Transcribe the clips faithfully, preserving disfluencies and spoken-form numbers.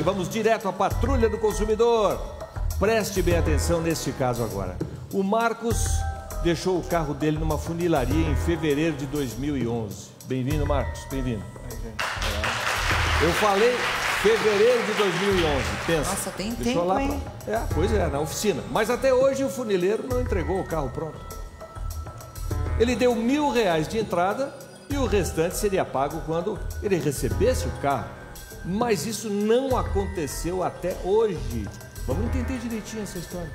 Vamos direto à patrulha do consumidor. Preste bem atenção neste caso agora. O Marcos deixou o carro dele numa funilaria em fevereiro de dois mil e onze. Bem-vindo, Marcos. Bem-vindo. Eu falei fevereiro de dois mil e onze. Pensa. Nossa, tem Deixou tempo, lá hein? pra... É, pois é, na oficina. Mas até hoje o funileiro não entregou o carro pronto. Ele deu mil reais de entrada e o restante seria pago quando ele recebesse o carro. Mas isso não aconteceu até hoje. Vamos entender direitinho essa história.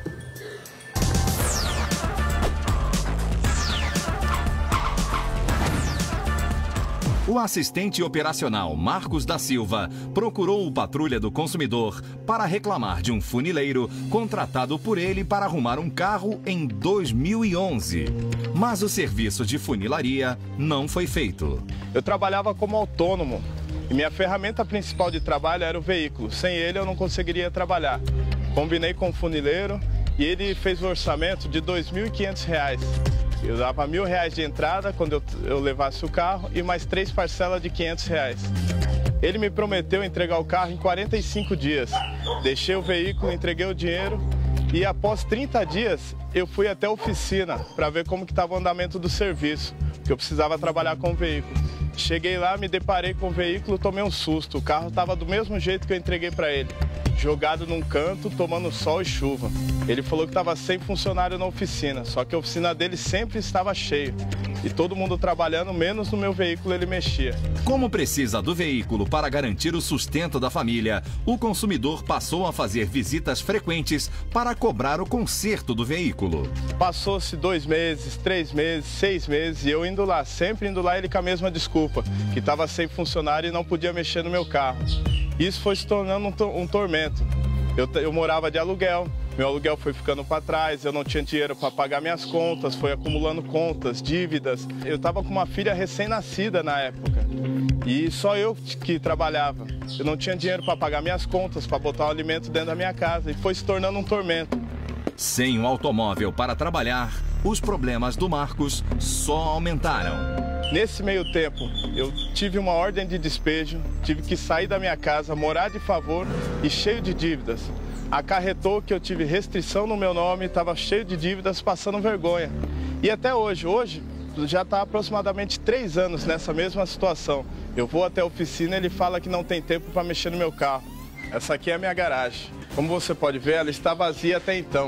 O assistente operacional Marcos da Silva procurou o Patrulha do Consumidor para reclamar de um funileiro contratado por ele para arrumar um carro em dois mil e onze. Mas o serviço de funilaria não foi feito. Eu trabalhava como autônomo e minha ferramenta principal de trabalho era o veículo. Sem ele eu não conseguiria trabalhar. Combinei com o funileiro e ele fez o orçamento de dois mil e quinhentos reais. Eu dava mil reais de entrada quando eu, eu levasse o carro e mais três parcelas de quinhentos reais. Ele me prometeu entregar o carro em quarenta e cinco dias. Deixei o veículo, entreguei o dinheiro e após trinta dias eu fui até a oficina para ver como que estava o andamento do serviço, porque eu precisava trabalhar com o veículo. Cheguei lá, me deparei com o veículo, tomei um susto. O carro estava do mesmo jeito que eu entreguei para ele, jogado num canto, tomando sol e chuva. Ele falou que estava sem funcionário na oficina, só que a oficina dele sempre estava cheia. E todo mundo trabalhando, menos no meu veículo ele mexia. Como precisa do veículo para garantir o sustento da família, o consumidor passou a fazer visitas frequentes para cobrar o conserto do veículo. Passou-se dois meses, três meses, seis meses e eu indo lá, sempre indo lá ele com a mesma desculpa, que estava sem funcionário e não podia mexer no meu carro. Isso foi se tornando um, to um tormento. Eu, eu morava de aluguel, meu aluguel foi ficando para trás, eu não tinha dinheiro para pagar minhas contas, foi acumulando contas, dívidas. Eu estava com uma filha recém-nascida na época e só eu que trabalhava. Eu não tinha dinheiro para pagar minhas contas, para botar o alimento dentro da minha casa e foi se tornando um tormento. Sem um automóvel para trabalhar, os problemas do Marcos só aumentaram. Nesse meio tempo, eu tive uma ordem de despejo, tive que sair da minha casa, morar de favor e cheio de dívidas. Acarretou que eu tive restrição no meu nome, estava cheio de dívidas, passando vergonha. E até hoje, hoje já está aproximadamente três anos nessa mesma situação. Eu vou até a oficina e ele fala que não tem tempo para mexer no meu carro. Essa aqui é a minha garagem. Como você pode ver, ela está vazia até então.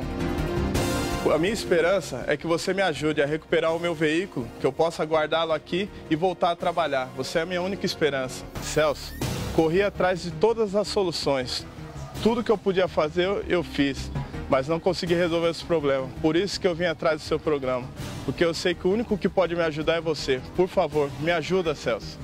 A minha esperança é que você me ajude a recuperar o meu veículo, que eu possa guardá-lo aqui e voltar a trabalhar. Você é a minha única esperança. Celso, corri atrás de todas as soluções. Tudo que eu podia fazer, eu fiz, mas não consegui resolver esse problema. Por isso que eu vim atrás do seu programa, porque eu sei que o único que pode me ajudar é você. Por favor, me ajuda, Celso.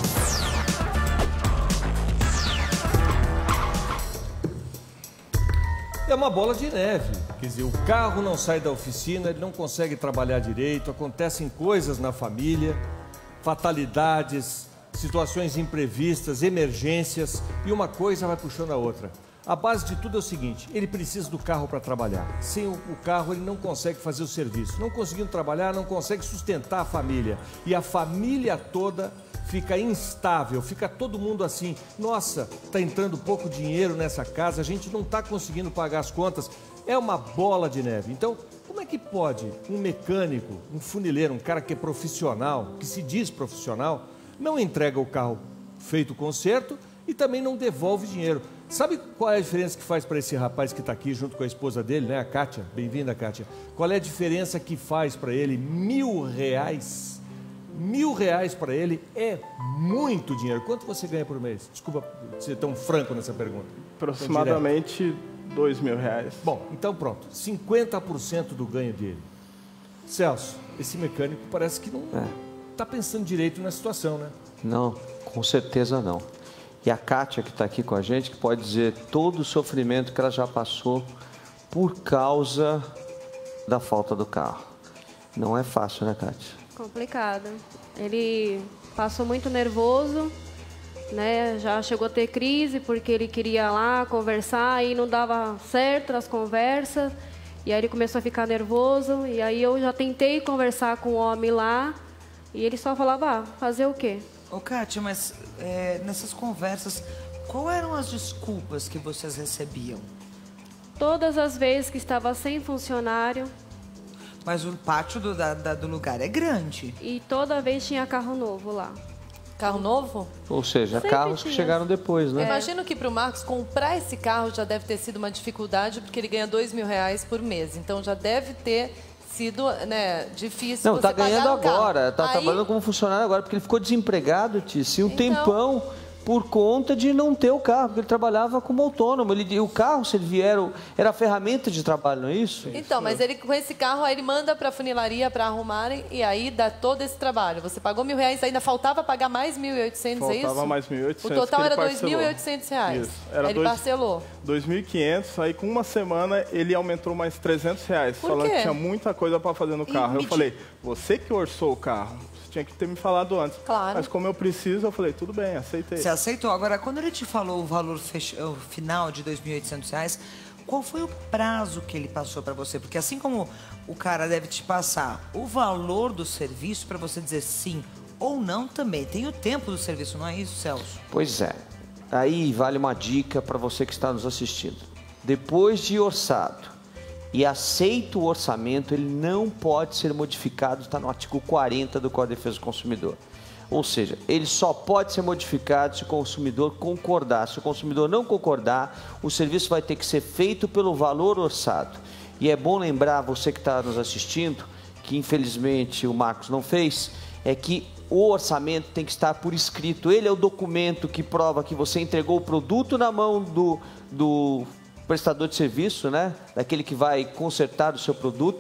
É uma bola de neve, quer dizer, o carro não sai da oficina, ele não consegue trabalhar direito, acontecem coisas na família, fatalidades, situações imprevistas, emergências, e uma coisa vai puxando a outra. A base de tudo é o seguinte, ele precisa do carro para trabalhar. Sem o carro ele não consegue fazer o serviço, não conseguindo trabalhar, não consegue sustentar a família. E a família toda fica instável, fica todo mundo assim, nossa, está entrando pouco dinheiro nessa casa, a gente não está conseguindo pagar as contas. É uma bola de neve. Então, como é que pode um mecânico, um funileiro, um cara que é profissional, que se diz profissional, não entrega o carro feito o conserto e também não devolve dinheiro? Sabe qual é a diferença que faz para esse rapaz que está aqui junto com a esposa dele, né, a Kátia? Bem-vinda, Kátia. Qual é a diferença que faz para ele? Mil reais. Mil reais para ele é muito dinheiro. Quanto você ganha por mês? Desculpa ser tão franco nessa pergunta. Aproximadamente dois mil reais. Bom, então pronto. cinquenta por cento do ganho dele. Celso, esse mecânico parece que não está é. pensando direito na situação, né? Não, com certeza não. E a Kátia, que está aqui com a gente, que pode dizer todo o sofrimento que ela já passou por causa da falta do carro. Não é fácil, né, Kátia? Complicado. Ele passou muito nervoso, né? Já chegou a ter crise porque ele queria lá conversar e não dava certo as conversas. E aí ele começou a ficar nervoso. E aí eu já tentei conversar com o homem lá e ele só falava, ah, fazer o quê? Ô, Kátia, mas é, nessas conversas, Qual eram as desculpas que vocês recebiam? Todas as vezes que estava sem funcionário. Mas o pátio do, da, da, do lugar é grande. E toda vez tinha carro novo lá. Carro novo? Ou seja, Sempre carros que tinha. chegaram depois, né? Eu imagino que para o Marcos comprar esse carro já deve ter sido uma dificuldade, porque ele ganha dois mil reais por mês. Então já deve ter sido, né, difícil. Não, você tá ganhando pagar o carro. agora, tá Aí, trabalhando como funcionário agora, porque ele ficou desempregado, Tice, um Então- tempão por conta de não ter o carro, porque ele trabalhava como autônomo. Ele, o carro, se ele vier, era ferramenta de trabalho, não é isso? Então, mas ele com esse carro, aí ele manda para a funilaria para arrumarem e aí dá todo esse trabalho. Você pagou mil reais, ainda faltava pagar mais mil e oitocentos, é isso? Faltava mais mil e oitocentos. O total que ele era dois parcelou. mil e oitocentos reais. Isso. Era Aí ele dois- parcelou. dois mil e quinhentos, aí com uma semana ele aumentou mais trezentos reais, Por falando quê? que tinha muita coisa para fazer no carro. me Eu di- falei, você que orçou o carro, você tinha que ter me falado antes. Claro. Mas como eu preciso, eu falei, tudo bem, aceitei. Você aceitou? Agora, quando ele te falou o valor fech... o final de dois mil e oitocentos reais, qual foi o prazo que ele passou para você? Porque assim como o cara deve te passar o valor do serviço para você dizer sim ou não, também tem o tempo do serviço, não é isso, Celso? Pois é. Aí vale uma dica para você que está nos assistindo. Depois de orçado e aceito o orçamento, ele não pode ser modificado, está no artigo quarenta do Código de Defesa do Consumidor. Ou seja, ele só pode ser modificado se o consumidor concordar. Se o consumidor não concordar, o serviço vai ter que ser feito pelo valor orçado. E é bom lembrar, você que está nos assistindo, que infelizmente o Marcos não fez, é que o orçamento tem que estar por escrito. Ele é o documento que prova que você entregou o produto na mão do, do prestador de serviço, né? Daquele que vai consertar o seu produto.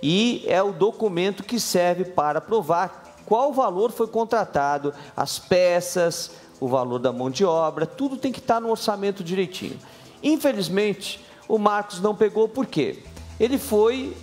E é o documento que serve para provar qual valor foi contratado, as peças, o valor da mão de obra, tudo tem que estar no orçamento direitinho. Infelizmente, o Marcos não pegou, por quê? Ele foi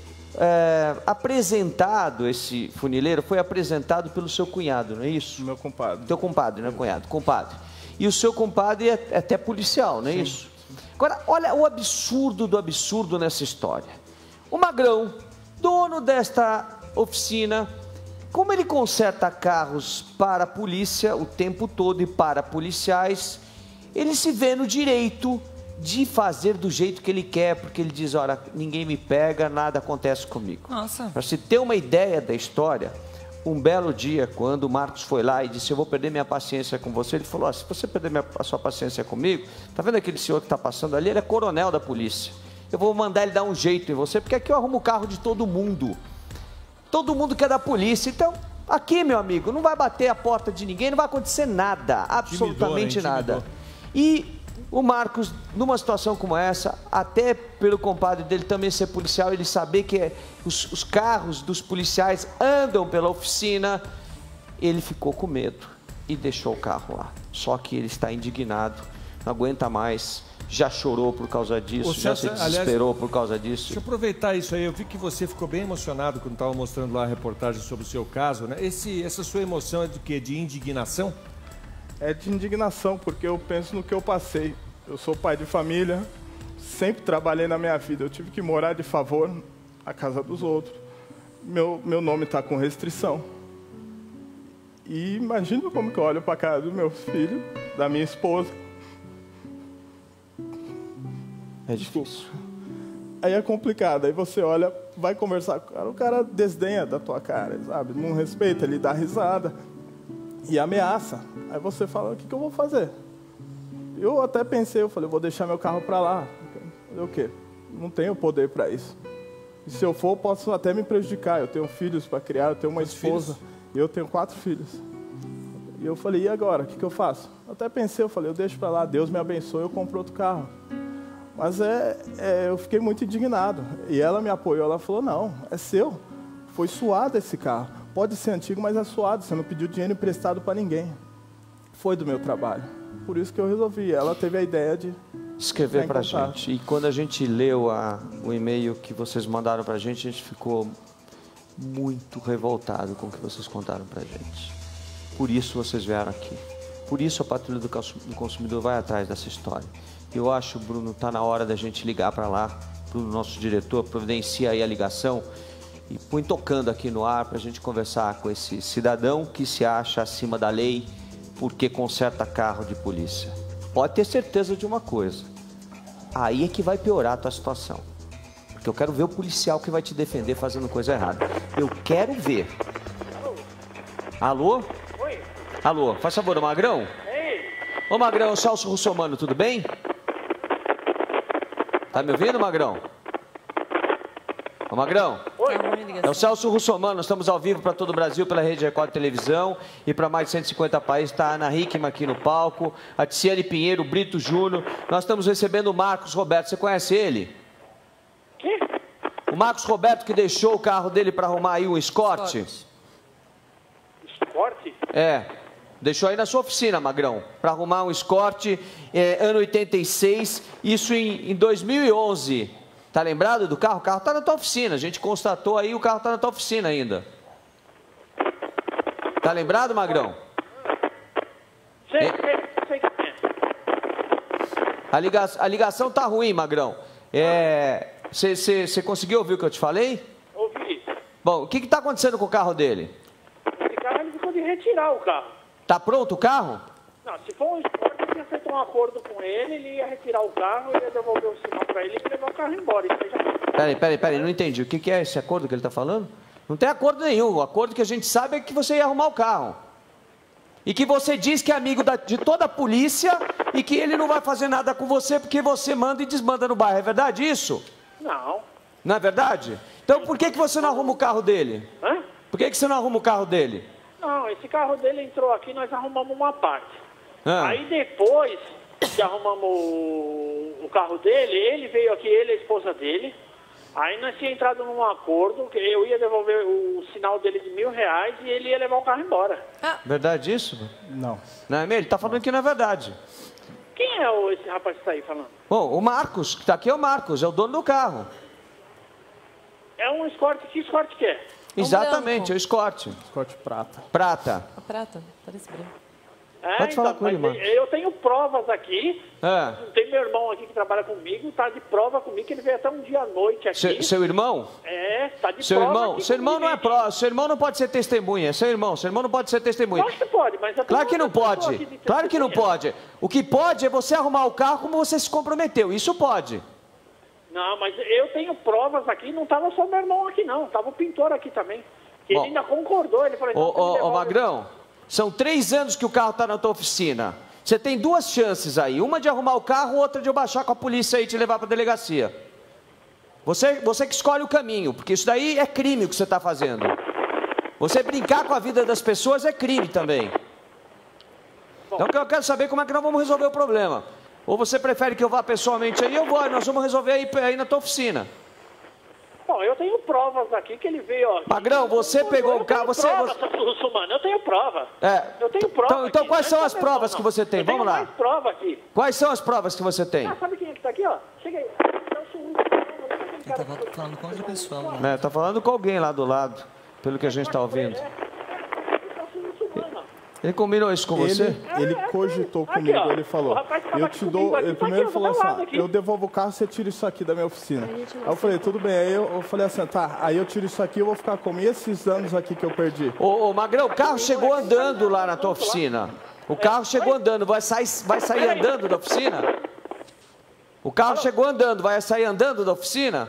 é, apresentado, esse funileiro foi apresentado pelo seu cunhado, não é isso? Meu compadre. Teu compadre, não é cunhado? Compadre. E o seu compadre é, é até policial, não é isso? Agora, olha o absurdo do absurdo nessa história. O Magrão, dono desta oficina, como ele conserta carros para a polícia o tempo todo e para policiais, ele se vê no direito de fazer do jeito que ele quer, porque ele diz, olha, ninguém me pega, nada acontece comigo. Nossa. Para se ter uma ideia da história, um belo dia, quando o Marcos foi lá e disse, eu vou perder minha paciência com você, ele falou, oh, se você perder minha, a sua paciência comigo, tá vendo aquele senhor que está passando ali? Ele é coronel da polícia. Eu vou mandar ele dar um jeito em você, porque aqui eu arrumo o carro de todo mundo. Todo mundo quer da polícia, então aqui, meu amigo, não vai bater a porta de ninguém, não vai acontecer nada, absolutamente Intimidou, né? nada. Intimidou. E o Marcos, numa situação como essa, até pelo compadre dele também ser policial, ele saber que os, os carros dos policiais andam pela oficina, ele ficou com medo e deixou o carro lá. Só que ele está indignado, não aguenta mais, já chorou por causa disso, Ô, já Celso, se aliás, desesperou por causa disso. Deixa eu aproveitar isso aí. Eu vi que você ficou bem emocionado quando estava mostrando lá a reportagem sobre o seu caso, né? Esse, essa sua emoção é do quê? De indignação? É de indignação, porque eu penso no que eu passei. Eu sou pai de família, sempre trabalhei na minha vida. Eu tive que morar de favor à casa dos outros. Meu, meu nome está com restrição. E imagina como que eu olho para a casa do meu filho, da minha esposa. É difícil. Aí é complicado. Aí você olha, vai conversar com o cara, o cara desdenha da tua cara, sabe? Não respeita, ele dá risada e ameaça. Aí você fala, o que, que eu vou fazer? Eu até pensei, eu falei, vou deixar meu carro para lá. Fazer o quê? Não tenho poder para isso. E se eu for, posso até me prejudicar. Eu tenho filhos para criar, eu tenho uma Quantos esposa. filhos? E eu tenho quatro filhos. E eu falei, e agora? O que, que eu faço? Eu até pensei, eu falei, eu deixo para lá, Deus me abençoe, eu compro outro carro. Mas é, é, eu fiquei muito indignado. E ela me apoiou, ela falou, não, é seu. Foi suado esse carro. Pode ser antigo, mas é suado. Você não pediu dinheiro emprestado para ninguém. Foi do meu trabalho. Por isso que eu resolvi. Ela teve a ideia de escrever para a contato. gente. E quando a gente leu a, o e-mail que vocês mandaram para a gente, a gente ficou muito revoltado com o que vocês contaram para a gente. Por isso vocês vieram aqui. Por isso a Patrulha do Consumidor vai atrás dessa história. Eu acho, Bruno, está na hora da gente ligar para lá, para o nosso diretor, providencia aí a ligação e põe tocando aqui no ar para a gente conversar com esse cidadão que se acha acima da lei porque conserta carro de polícia. pode ter certeza de uma coisa. Aí é que vai piorar a tua situação. Porque eu quero ver o policial que vai te defender fazendo coisa errada. Eu quero ver. Alô? Oi. Alô, faz favor, ô Magrão? Ei. Ô Magrão, Celso Russomano, tudo bem? Tá me ouvindo, Magrão? Ô Magrão? Oi. É o Celso Russomano, nós estamos ao vivo para todo o Brasil, pela Rede Record Televisão e para mais de cento e cinquenta países. Está a Ana Hickman aqui no palco, a Ticiane Pinheiro, o Brito Júnior. Nós estamos recebendo o Marcos Roberto, você conhece ele? Que? O Marcos Roberto que deixou o carro dele para arrumar aí um Escort. Escort? É, deixou aí na sua oficina, Magrão, para arrumar um Escort, é, ano oitenta e seis, isso em, em dois mil e onze. Tá lembrado do carro? O carro tá na tua oficina, a gente constatou aí, o carro tá na tua oficina ainda. Tá lembrado, Magrão? Sei, É. sei, sei que é. A, liga, a ligação tá ruim, Magrão. É, você conseguiu ouvir o que eu te falei? Ouvi. Bom, o que que tá acontecendo com o carro dele? Esse carro ele ficou de retirar o carro. Tá pronto o carro? Não, se for um Escort, eu ia feito um acordo com ele, ele ia retirar o carro, eu ia devolver o sinal pra ele e levar o carro embora. Isso aí já... Peraí, peraí, peraí, não entendi. O que que é esse acordo que ele tá falando? Não tem acordo nenhum. O acordo que a gente sabe é que você ia arrumar o carro. E que você diz que é amigo da, de toda a polícia e que ele não vai fazer nada com você porque você manda e desmanda no bairro. É verdade isso? Não. Não é verdade? Então por que que você não arruma o carro dele? Hã? Por que que você não arruma o carro dele? Não, esse carro dele entrou aqui, nós arrumamos uma parte. Ah. Aí depois que arrumamos o, o carro dele, ele veio aqui, ele e a esposa dele. Aí nós tínhamos entrado num acordo que eu ia devolver o sinal dele de mil reais e ele ia levar o carro embora. Verdade isso? Não. Não é mesmo? Ele tá falando que não é verdade. Quem é o, esse rapaz que está aí falando? Bom, o Marcos, que tá aqui é o Marcos, é o dono do carro. É um Escort, que Escort que é? Exatamente, branco. é o Escort. Escort prata. Prata. A prata, parece branco. É, Pode falar com ele, mas mano. eu tenho provas aqui. É. Tem meu irmão aqui que trabalha comigo, tá de prova comigo, que ele veio até um dia à noite aqui. Seu, seu irmão? É, tá de Seu prova irmão? aqui Seu irmão comigo. não é prova, seu irmão não pode ser testemunha, é seu irmão, seu irmão não pode ser testemunha. Claro que pode, mas eu tenho Claro que não outra pessoa pode, aqui de claro que não testemunha. pode. O que pode é você arrumar o carro como você se comprometeu, isso pode. Não, mas eu tenho provas aqui, não tava só meu irmão aqui não, tava o pintor aqui também. Ele Bom. ainda concordou, ele falou... Ô, "Não, você me ô, ô devolve". Magrão, são três anos que o carro está na tua oficina. Você tem duas chances aí, uma de arrumar o carro, outra de eu baixar com a polícia aí e te levar para a delegacia. Você, você que escolhe o caminho, porque isso daí é crime o que você está fazendo. Você brincar com a vida das pessoas é crime também. Então eu quero saber como é que nós vamos resolver o problema. Ou você prefere que eu vá pessoalmente aí, eu vou, nós vamos resolver aí, aí na tua oficina. Bom, eu tenho provas aqui que ele veio, ó. Magrão, você pegou o carro, você... Prova, você... Russomano, eu tenho prova. É. Eu tenho prova. Então, então aqui, quais não são é as só provas não. que você tem? Eu Vamos tenho lá. mais prova aqui. Quais são as provas que você tem? Ah, sabe quem é que tá aqui, ó? Chega aí. Ele tava falando com outra pessoa. É, tá falando com alguém lá do lado, pelo que a gente está ouvindo. Ele combinou isso com você? Ele, ele cogitou comigo, ó. ele falou, O rapaz que tava eu aqui te comigo dou, aqui, ele tá primeiro aqui, falou do assim, meu lado ah, aqui. eu devolvo o carro, você tira isso aqui da minha oficina. Aí eu falei, tudo bem, aí eu, eu falei assim, tá, aí eu tiro isso aqui, eu vou ficar com esses anos aqui que eu perdi. Ô, ô Magrão, o carro chegou andando lá na tua oficina. O carro chegou andando, vai sair, vai sair andando da oficina? O carro chegou andando, vai sair andando da oficina?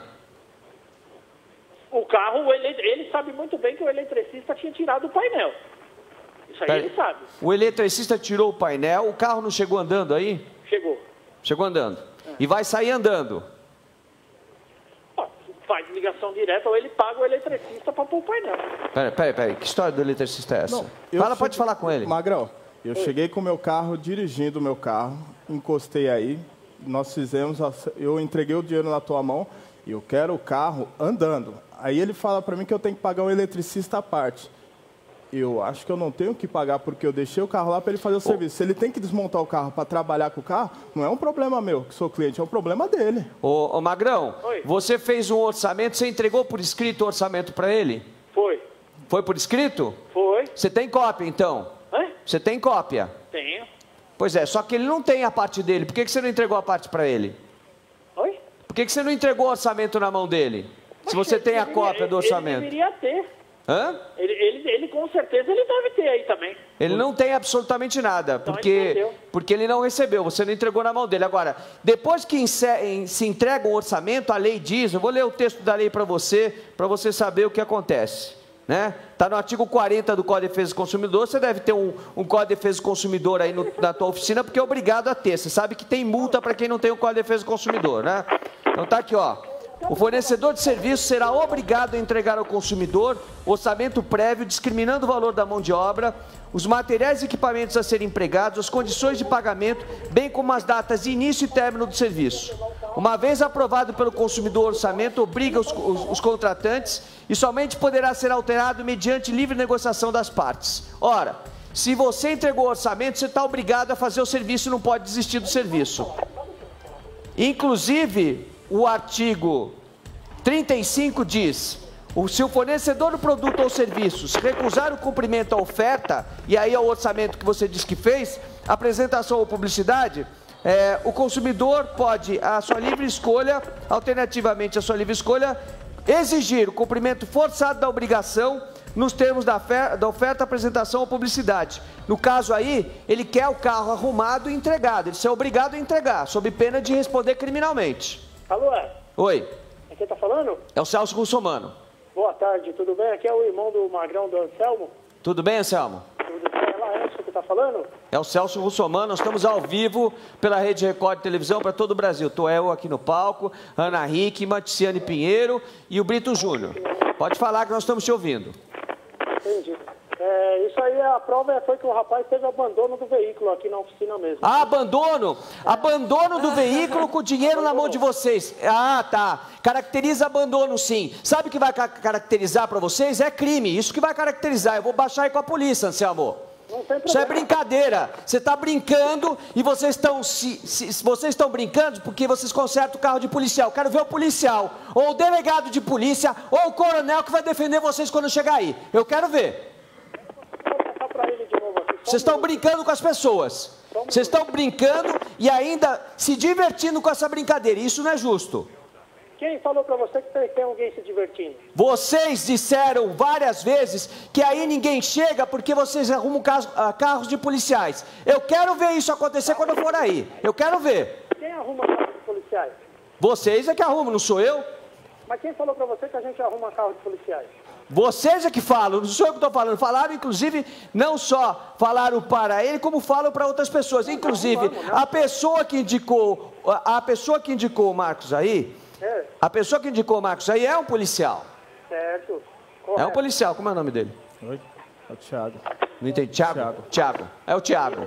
O carro, ele, ele sabe muito bem que o eletricista tinha tirado o painel. Isso aí Pera- ele sabe. O eletricista tirou o painel, o carro não chegou andando aí? Chegou. Chegou andando. E vai sair andando. Ó, faz ligação direta ou ele paga o eletricista para pôr o painel. Peraí, peraí, peraí. Que história do eletricista é essa? Não, eu Fala, pode cheguei- falar com ele. Magrão, eu cheguei com o meu carro, dirigindo o meu carro, encostei aí, nós fizemos, a- eu entreguei o dinheiro na tua mão e eu quero o carro andando. Aí ele fala para mim que eu tenho que pagar um eletricista à parte. Eu acho que eu não tenho que pagar porque eu deixei o carro lá para ele fazer o serviço. Se ele tem que desmontar o carro para trabalhar com o carro, não é um problema meu, que sou cliente, é um problema dele. Ô, ô Magrão, Oi. você fez um orçamento, você entregou por escrito o orçamento para ele? Foi. Foi por escrito? Foi. Você tem cópia, então? Hã? Você tem cópia? Tenho. Pois é, só que ele não tem a parte dele. Por que que você não entregou a parte para ele? Oi? Por que que você não entregou o orçamento na mão dele? Se você Mas tem a ele cópia deveria- do orçamento. Ele deveria ter. Hã? Ele, ele, ele com certeza ele deve ter aí também. Ele não tem absolutamente nada, Então porque, ele perdeu. porque ele não recebeu, você não entregou na mão dele. Agora, depois que ense- se entrega um orçamento, a lei diz, eu vou ler o texto da lei para você, para você saber o que acontece. Né? Tá no artigo quarenta do Código de Defesa do Consumidor, você deve ter um, um Código de Defesa do Consumidor aí no, na tua oficina, porque é obrigado a ter. Você sabe que tem multa para quem não tem o Código de Defesa do Consumidor, né? Então tá aqui, ó. O fornecedor de serviço será obrigado a entregar ao consumidor orçamento prévio, discriminando o valor da mão de obra, os materiais e equipamentos a serem empregados, as condições de pagamento, bem como as datas de início e término do serviço. Uma vez aprovado pelo consumidor o orçamento, obriga os, os, os contratantes e somente poderá ser alterado mediante livre negociação das partes. Ora, se você entregou o orçamento, você está obrigado a fazer o serviço e não pode desistir do serviço. Inclusive, o artigo trinta e cinco diz, o, se o fornecedor do produto ou serviços recusar o cumprimento da oferta, e aí é o orçamento que você diz que fez, apresentação ou publicidade, é, o consumidor pode, a sua livre escolha, alternativamente a sua livre escolha, exigir o cumprimento forçado da obrigação nos termos da oferta, da oferta, apresentação ou publicidade. No caso aí, ele quer o carro arrumado e entregado, ele é obrigado a entregar, sob pena de responder criminalmente. Alô, é? Oi, É quem tá falando? é o Celso Russomano. Boa tarde, tudo bem? Aqui é o irmão do Magrão, do Anselmo. Tudo bem, Anselmo? Tudo bem? É Laércio que tá falando? É o Celso Russomano, nós estamos ao vivo pela Rede Record de Televisão para todo o Brasil. Estou eu aqui no palco, Ana Hickman, Ticiane Pinheiro e o Brito Júnior. Pode falar que nós estamos te ouvindo. Entendi. É, isso aí, a prova foi que o rapaz teve abandono do veículo aqui na oficina mesmo. Ah, abandono! Abandono do veículo com dinheiro na mão de vocês. Ah, tá. Caracteriza abandono, sim. Sabe o que vai ca- caracterizar para vocês? É crime. Isso que vai caracterizar. Eu vou baixar aí com a polícia, Anselmo. Não tem Isso é problema. brincadeira. Você está brincando e vocês estão se, se, vocês estão brincando porque vocês consertam o carro de policial. Quero ver o policial, ou o delegado de polícia, ou o coronel que vai defender vocês quando chegar aí. Eu quero ver. Vou passar pra ele de novo aqui. Só Vocês um estão minuto. brincando com as pessoas. Vocês estão brincando e ainda se divertindo com essa brincadeira. Isso não é justo. Quem falou pra você que tem, tem alguém se divertindo? Vocês disseram várias vezes que aí ninguém chega porque vocês arrumam caso- ah, carros de policiais. Eu quero ver isso acontecer quando eu for aí. Eu quero ver. Quem arruma carro de policiais? Vocês é que arrumam, não sou eu? Mas quem falou pra você que a gente arruma carro de policiais? Vocês é que falam, não sou eu que estou falando. Falaram, inclusive, não só falaram para ele, como falam para outras pessoas. Inclusive, a pessoa que indicou, a a pessoa que indicou o Marcos aí, É, a pessoa que indicou o Marcos aí é um policial. certo. É um Correto. policial, como é o nome dele? Oi, é o Thiago. Não entendi. Tiago? Tiago. É o Tiago.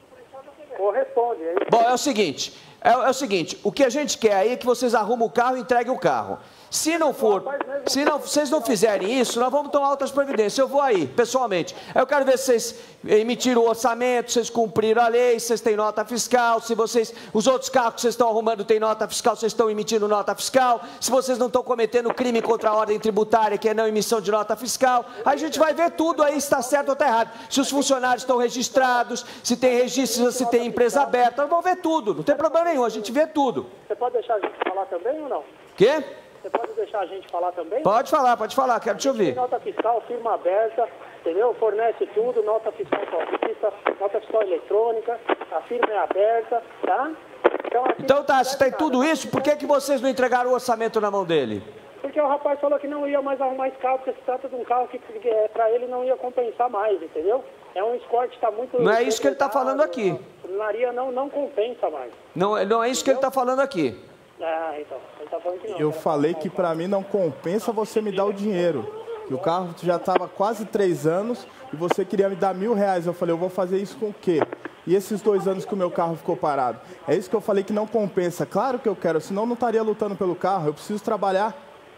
Corresponde. É isso. Bom, é o seguinte, é, é o seguinte, o que a gente quer aí é que vocês arrumem o carro e entreguem o carro. Se não for, se não, vocês não fizerem isso, nós vamos tomar outras providências. Eu vou aí, pessoalmente. Eu quero ver se vocês emitiram o orçamento, se vocês cumpriram a lei, se vocês têm nota fiscal, se vocês, os outros carros que vocês estão arrumando têm nota fiscal, vocês estão emitindo nota fiscal, se vocês não estão cometendo crime contra a ordem tributária, que é não emissão de nota fiscal. Aí a gente vai ver tudo aí, se está certo ou está errado. Se os funcionários estão registrados, se tem registro, se tem empresa aberta, nós vamos ver tudo, não tem problema nenhum, a gente vê tudo. Você pode deixar a gente falar também ou não? Quê? Você pode deixar a gente falar também? Pode falar, pode falar, quero te Tem ouvir. nota fiscal, firma aberta, entendeu? Fornece tudo, nota fiscal paulista, nota fiscal eletrônica, a firma é aberta, tá? Então, aqui Então tá, não se tem nada. tudo isso, por que, que vocês não entregaram o orçamento na mão dele? Porque o rapaz falou que não ia mais arrumar esse carro, porque se trata de um carro que é, para ele não ia compensar mais, entendeu? É um Escort que está muito... Não é isso que ele tá falando aqui. A funilaria não, não compensa mais. Não, não é isso que ele está falando aqui. Ah, então, ele tá falando que não. Eu Cara, falei que pra mim não compensa você me dar o dinheiro. Que o carro já estava quase três anos e você queria me dar mil reais. Eu falei, eu vou fazer isso com o quê? E esses dois anos que o meu carro ficou parado? É isso que eu falei que não compensa. Claro que eu quero, senão eu não estaria lutando pelo carro. Eu preciso trabalhar.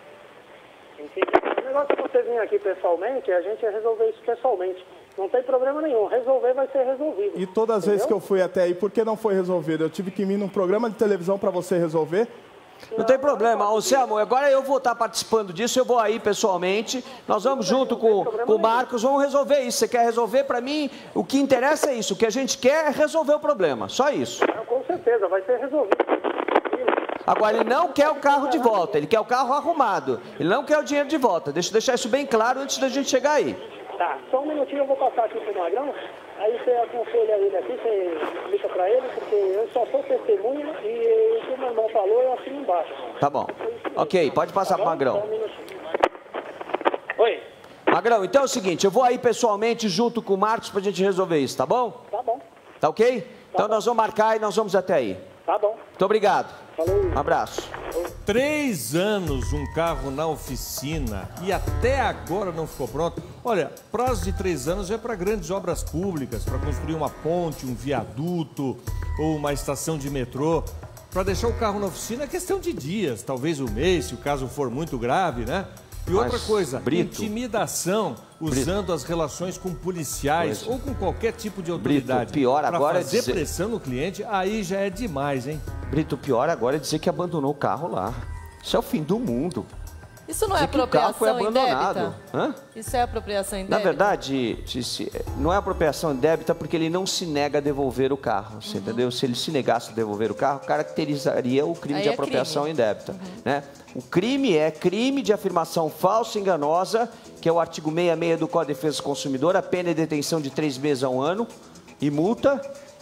Enfim, o negócio é você vir aqui pessoalmente, a gente ia resolver isso pessoalmente. Não tem problema nenhum. Resolver vai ser resolvido. E todas as vezes que eu fui até aí, por que não foi resolvido? Eu tive que ir num programa de televisão para você resolver? Não tem problema, Anselmo, agora eu vou estar participando disso, eu vou aí pessoalmente, nós vamos junto com, com o Marcos, vamos resolver isso. Você quer resolver? Para mim, o que interessa é isso, o que a gente quer é resolver o problema, só isso. Com certeza, vai ser resolvido. Agora, ele não quer o carro de volta, ele quer o carro arrumado. Ele não quer o dinheiro de volta. Deixa eu deixar isso bem claro antes da gente chegar aí. Tá, só um minutinho, eu vou passar aqui pro Magrão. Aí você aconselha ele aqui, você explica pra ele, porque eu só sou testemunha e o que o meu irmão falou, eu assino embaixo. Tá bom. Ok, pode passar pro Magrão. Oi. Magrão, então é o seguinte, eu vou aí pessoalmente junto com o Marcos pra gente resolver isso, tá bom? Tá bom. Tá ok? Então nós vamos marcar e nós vamos até aí. Tá bom. Muito obrigado. Falou. Um abraço. Três anos um carro na oficina e até agora não ficou pronto. Olha, prazo de três anos é para grandes obras públicas, para construir uma ponte, um viaduto ou uma estação de metrô. Para deixar o carro na oficina é questão de dias, talvez um mês, se o caso for muito grave, né? E outra Mas, coisa, Brito, intimidação, usando Brito, as relações com policiais pois, ou com qualquer tipo de autoridade. Brito, pior agora é fazer é dizer... pressão no cliente, aí já é demais, hein? Brito, o pior agora é dizer que abandonou o carro lá. Isso é o fim do mundo. Isso não é dizer que o carro foi apropriação abandonado. indébita? Hã? Isso é apropriação indébita? Na verdade, Cici, não é apropriação indébita porque ele não se nega a devolver o carro, você uhum. entendeu? Se ele se negasse a devolver o carro, caracterizaria o crime Aí de é apropriação crime. indébita. Uhum. Né? O crime é crime de afirmação falsa e enganosa, que é o artigo sessenta e seis do Código de Defesa do Consumidor, a pena é detenção de três meses a um ano e multa.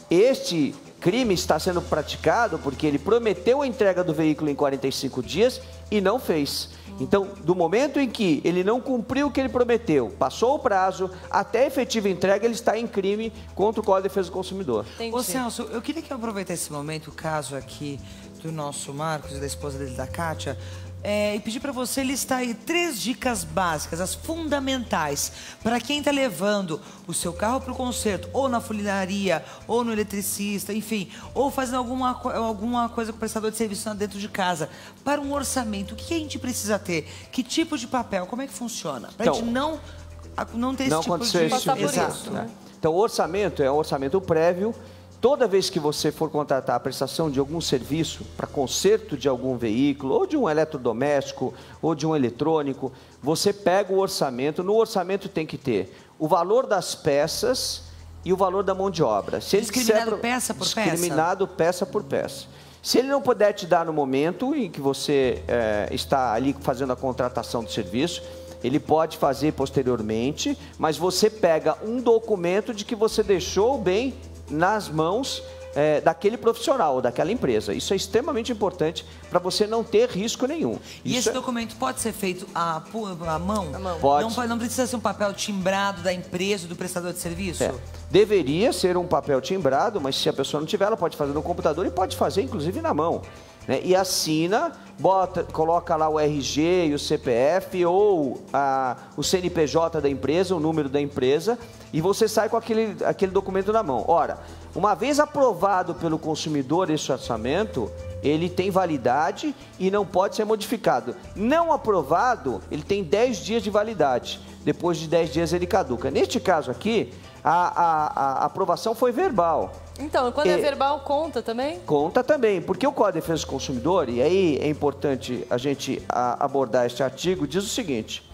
Este crime está sendo praticado porque ele prometeu a entrega do veículo em quarenta e cinco dias e não fez. Então, do momento em que ele não cumpriu o que ele prometeu, passou o prazo, até a efetiva entrega, ele está em crime contra o Código de Defesa do Consumidor. Entendi. Ô Celso, eu queria que eu aproveitasse esse momento, o caso aqui do nosso Marcos e da esposa dele, da Kátia, é, e pedir para você listar aí três dicas básicas, as fundamentais, para quem está levando o seu carro para o conserto, ou na funilaria, ou no eletricista, enfim, ou fazendo alguma, alguma coisa com o prestador de serviço dentro de casa, para um orçamento. O que a gente precisa ter? Que tipo de papel? Como é que funciona? Para a Então, gente não, não ter não esse tipo de... Isso, Exato. Isso, né? Então, o orçamento é um orçamento prévio. Toda vez que você for contratar a prestação de algum serviço para conserto de algum veículo, ou de um eletrodoméstico, ou de um eletrônico, você pega o orçamento. No orçamento tem que ter o valor das peças e o valor da mão de obra. Se ele discriminado disser, peça por peça? Discriminado peça por peça. Se ele não puder te dar no momento em que você é, está ali fazendo a contratação do serviço, ele pode fazer posteriormente, mas você pega um documento de que você deixou o bem nas mãos é, daquele profissional, daquela empresa. Isso é extremamente importante para você não ter risco nenhum. E Isso esse é... documento pode ser feito à, à mão? À mão. Pode. Não, não precisa ser um papel timbrado da empresa, do prestador de serviço? É. Deveria ser um papel timbrado, mas se a pessoa não tiver, ela pode fazer no computador e pode fazer, inclusive, na mão. Né? E assina, bota, coloca lá o R G e o C P F ou a, o C N P J da empresa, o número da empresa, e você sai com aquele, aquele documento na mão. Ora, uma vez aprovado pelo consumidor esse orçamento, ele tem validade e não pode ser modificado. Não aprovado, ele tem dez dias de validade. Depois de dez dias ele caduca. Neste caso aqui, a, a, a aprovação foi verbal. Então, quando E- é verbal, conta também? Conta também, porque o Código de Defesa do Consumidor, e aí é importante a gente a, abordar este artigo, diz o seguinte: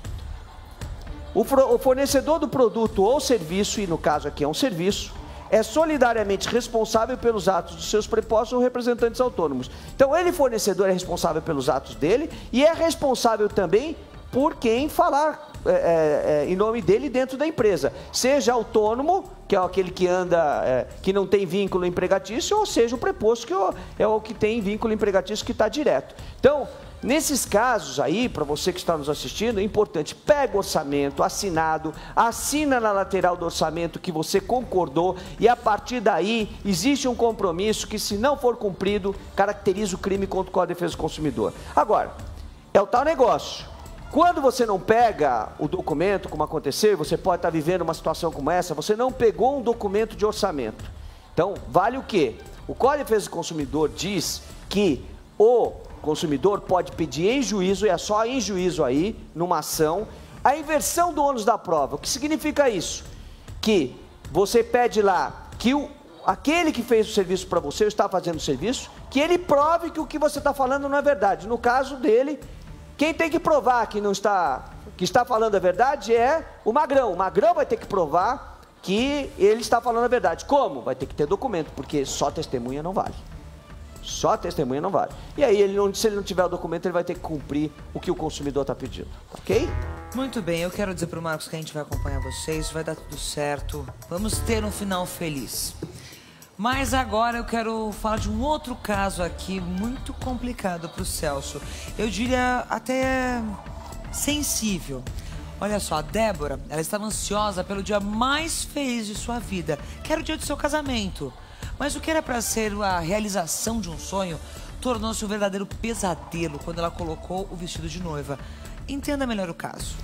o, fro- o fornecedor do produto ou serviço, e no caso aqui é um serviço, é solidariamente responsável pelos atos dos seus prepostos ou representantes autônomos. Então, ele, fornecedor, é responsável pelos atos dele e é responsável também por quem falar é, é, é, em nome dele dentro da empresa. Seja autônomo, que é aquele que anda, é, que não tem vínculo empregatício, ou seja o preposto, que é o, é o que tem vínculo empregatício, que está direto. Então, nesses casos aí, para você que está nos assistindo, é importante, pega o orçamento assinado, assina na lateral do orçamento que você concordou e a partir daí existe um compromisso que, se não for cumprido, caracteriza o crime contra o Código de Defesa do Consumidor. Agora, é o tal negócio. Quando você não pega o documento, como aconteceu, você pode estar vivendo uma situação como essa, você não pegou um documento de orçamento. Então, vale o quê? O Código de Defesa do Consumidor diz que o consumidor pode pedir em juízo, e é só em juízo aí, numa ação, a inversão do ônus da prova. O que significa isso? Que você pede lá que o, aquele que fez o serviço para você, ou está fazendo o serviço, que ele prove que o que você está falando não é verdade. No caso dele, quem tem que provar que não está, que está falando a verdade é o Magrão. O Magrão vai ter que provar que ele está falando a verdade. Como? Vai ter que ter documento, porque só testemunha não vale. Só a testemunha não vale. E aí, ele não, se ele não tiver o documento, ele vai ter que cumprir o que o consumidor está pedindo, ok? Muito bem, eu quero dizer para o Marcos que a gente vai acompanhar vocês, vai dar tudo certo. Vamos ter um final feliz. Mas agora eu quero falar de um outro caso aqui muito complicado para o Celso. Eu diria até sensível. Olha só, a Débora, ela estava ansiosa pelo dia mais feliz de sua vida, que era o dia do seu casamento. Mas o que era para ser a realização de um sonho tornou-se um verdadeiro pesadelo quando ela colocou o vestido de noiva. Entenda melhor o caso.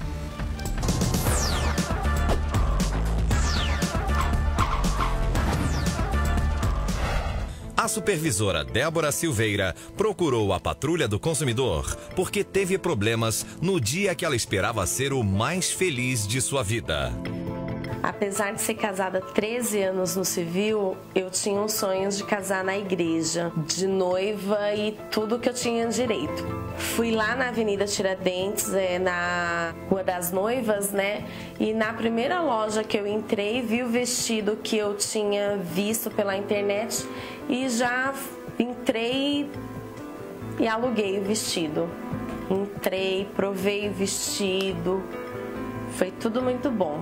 A supervisora Débora Silveira procurou a Patrulha do Consumidor porque teve problemas no dia que ela esperava ser o mais feliz de sua vida. Apesar de ser casada há treze anos no civil, eu tinha um sonho de casar na igreja, de noiva e tudo que eu tinha direito. Fui lá na Avenida Tiradentes, é, na Rua das Noivas, né? E na primeira loja que eu entrei, vi o vestido que eu tinha visto pela internet e já entrei e aluguei o vestido. Entrei, provei o vestido, foi tudo muito bom.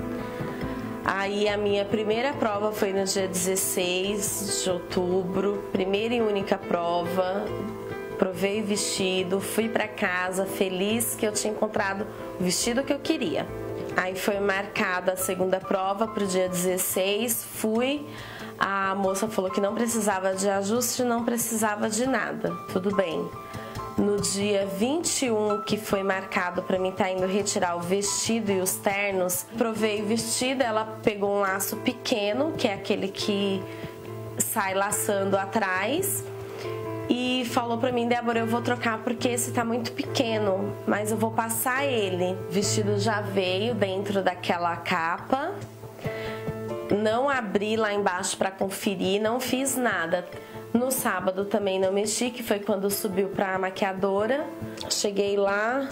Aí a minha primeira prova foi no dia dezesseis de outubro, primeira e única prova. Provei o vestido, fui para casa feliz que eu tinha encontrado o vestido que eu queria. Aí foi marcada a segunda prova para o dia dezesseis, fui. A moça falou que não precisava de ajuste, não precisava de nada. Tudo bem. No dia vinte e um, que foi marcado para mim estar indo retirar o vestido e os ternos, provei o vestido, ela pegou um laço pequeno, que é aquele que sai laçando atrás, e falou para mim: Débora, eu vou trocar porque esse tá muito pequeno, mas eu vou passar ele. O vestido já veio dentro daquela capa, não abri lá embaixo para conferir, não fiz nada. No sábado também não mexi, que foi quando subiu para a maquiadora. Cheguei lá,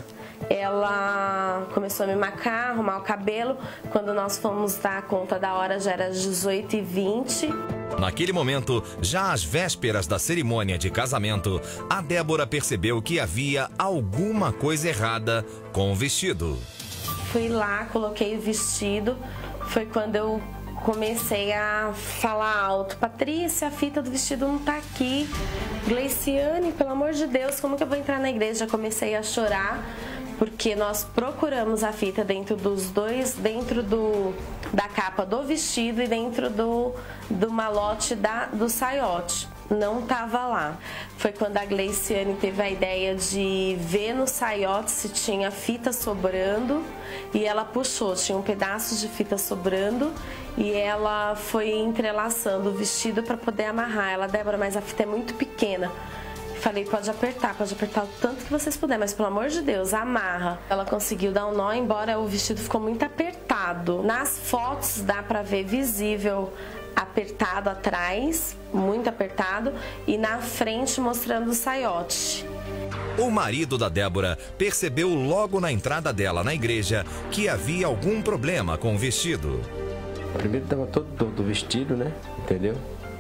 ela começou a me maquiar, arrumar o cabelo. Quando nós fomos dar conta da hora, já era dezoito e vinte. Naquele momento, já às vésperas da cerimônia de casamento, a Débora percebeu que havia alguma coisa errada com o vestido. Fui lá, coloquei o vestido, foi quando eu comecei a falar alto: Patrícia, a fita do vestido não tá aqui. Gleiciane, pelo amor de Deus, como que eu vou entrar na igreja? Comecei a chorar, porque nós procuramos a fita dentro dos dois, dentro do, da capa do vestido e dentro do, do malote da, do saiote. Não estava lá. Foi quando a Gleiciane teve a ideia de ver no saiote se tinha fita sobrando, e ela puxou, tinha um pedaço de fita sobrando, e ela foi entrelaçando o vestido para poder amarrar. Ela: Débora, mas a fita é muito pequena. Falei: pode apertar, pode apertar o tanto que vocês puderem, mas pelo amor de Deus, amarra. Ela conseguiu dar um nó, embora o vestido ficou muito apertado. Nas fotos dá para ver visível apertado atrás, muito apertado, e na frente mostrando o saiote. O marido da Débora percebeu logo na entrada dela na igreja que havia algum problema com o vestido. Primeiro estava todo torto o vestido, né? Entendeu?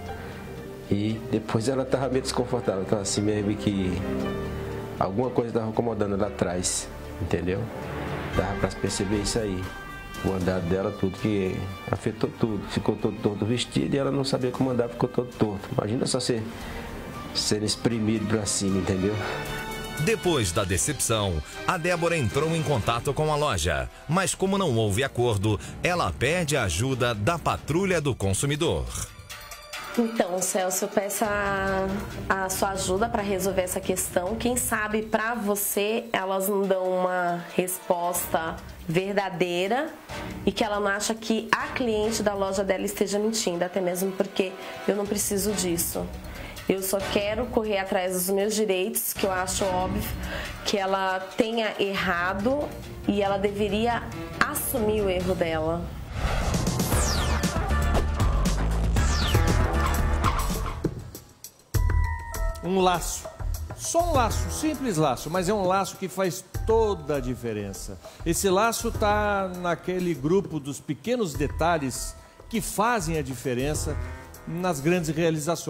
E depois ela estava meio desconfortável, estava assim mesmo que alguma coisa estava incomodando lá atrás, entendeu? Dava para perceber isso aí. O andar dela, tudo que afetou tudo. Ficou todo torto o vestido e ela não sabia como andar, ficou todo torto. Imagina só ser, ser espremido para cima, entendeu? Depois da decepção, a Débora entrou em contato com a loja, mas como não houve acordo, ela pede a ajuda da Patrulha do Consumidor. Então, Celso, eu peço a, a sua ajuda para resolver essa questão. Quem sabe para você elas não dão uma resposta verdadeira e que ela não acha que a cliente da loja dela esteja mentindo, até mesmo porque eu não preciso disso. Eu só quero correr atrás dos meus direitos, que eu acho óbvio que ela tenha errado e ela deveria assumir o erro dela. Um laço, só um laço, simples laço, mas é um laço que faz toda a diferença. Esse laço está naquele grupo dos pequenos detalhes que fazem a diferença nas grandes realizações.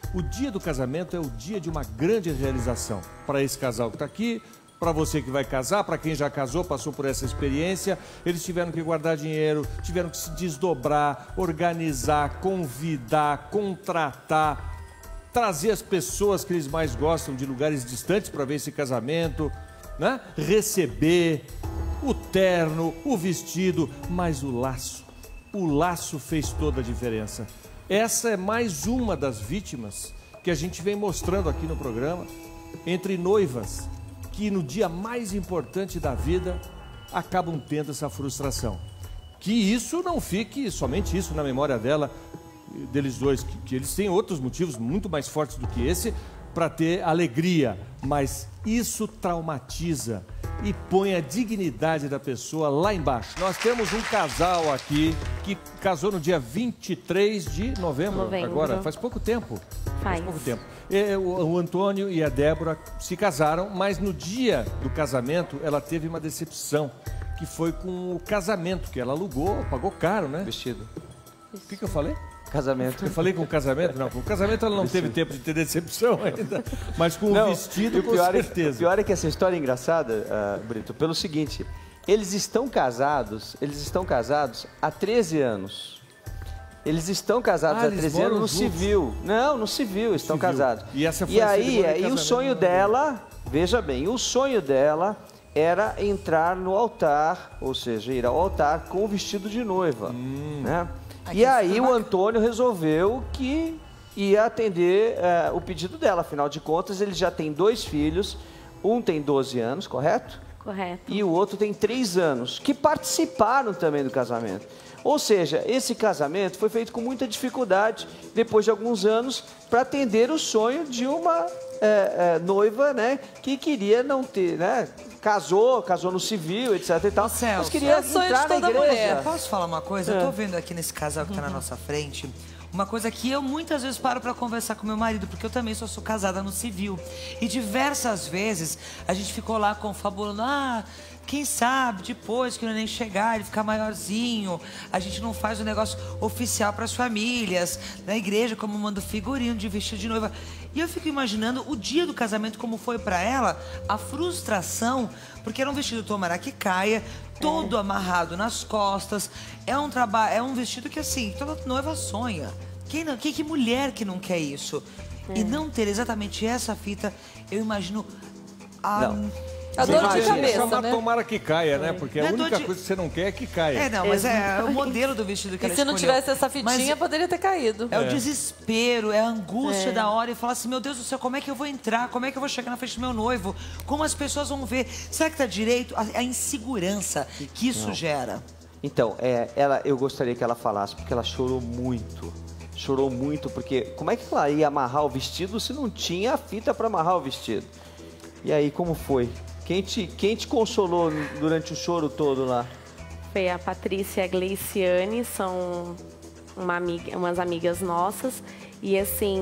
O dia do casamento é o dia de uma grande realização para esse casal que está aqui, para você que vai casar, para quem já casou, passou por essa experiência. Eles tiveram que guardar dinheiro, tiveram que se desdobrar, organizar, convidar, contratar, trazer as pessoas que eles mais gostam de lugares distantes para ver esse casamento, né? Receber o terno, o vestido, mas o laço. O laço fez toda a diferença. Essa é mais uma das vítimas que a gente vem mostrando aqui no programa, entre noivas que no dia mais importante da vida acabam tendo essa frustração. Que isso não fique somente isso na memória dela, deles dois, que, que eles têm outros motivos muito mais fortes do que esse para ter alegria, mas isso traumatiza e põe a dignidade da pessoa lá embaixo. Nós temos um casal aqui que casou no dia vinte e três de novembro, Novembro. agora, faz pouco tempo. Faz. Faz pouco tempo. E, o, o Antônio e a Débora se casaram, mas no dia do casamento ela teve uma decepção, que foi com o casamento, que ela alugou, pagou caro, né? Vestido. O que, que eu falei? Casamento. Eu falei com o casamento? Não, com o casamento ela não teve tempo de ter decepção ainda, mas com Não, o vestido, e o com pior certeza. É, o pior é que essa história é engraçada, uh, Brito, pelo seguinte, eles estão casados, eles estão casados há treze anos. Eles estão casados Ah, há eles treze moram anos no juntos? civil. Não, no civil, estão Civil. casados. E essa foi e a aí, cerimônia de aí o casamento sonho do dela, veja bem, o sonho dela era entrar no altar, ou seja, ir ao altar com o vestido de noiva, Hum. né? Aqui E aí fica o Antônio resolveu que ia atender eh, o pedido dela. Afinal de contas, ele já tem dois filhos. Um tem doze anos, correto? Correto. E o outro tem três anos, que participaram também do casamento. Ou seja, esse casamento foi feito com muita dificuldade, depois de alguns anos, para atender o sonho de uma eh, eh, noiva, né, que queria não ter, né? Casou, casou no civil, etc e tal. Celso, mas queria é o sonho de entrar na toda igreja. mulher. Posso falar uma coisa? É. Eu tô vendo aqui nesse casal que tá na nossa frente, uma coisa que eu muitas vezes paro para conversar com meu marido, porque eu também só sou casada no civil. E diversas vezes a gente ficou lá confabulando, ah, quem sabe depois que o neném chegar, ele ficar maiorzinho, a gente não faz o negócio oficial para as famílias, na igreja, como manda o figurino de vestido de noiva. E eu fico imaginando o dia do casamento, como foi para ela, a frustração, porque era um vestido, tomara que caia, todo amarrado nas costas. É um trabalho, é um vestido que assim, toda noiva sonha. Quem, não, quem que mulher que não quer isso? E não ter exatamente essa fita, eu imagino a... Não. A dor de Imagina, cabeça, chamar né? tomara que caia, né? Porque Não a é dor única de- coisa que você não quer é que caia. É, não, mas é o modelo do vestido que E ela se não escolheu. tivesse essa fitinha, Mas poderia ter caído. é o desespero, é a angústia da hora e falar assim, meu Deus do céu, como é que eu vou entrar? Como é que eu vou chegar na frente do meu noivo? Como as pessoas vão ver? Será que tá direito? A, a insegurança que isso gera. Então, é, ela, eu gostaria que ela falasse, porque ela chorou muito. Chorou muito, porque como é que ela ia amarrar o vestido se não tinha a fita para amarrar o vestido? E aí, como foi? Quem te, quem te consolou durante o choro todo lá? Foi a Patrícia e a Gleiciane, são uma amiga, umas amigas nossas. E assim,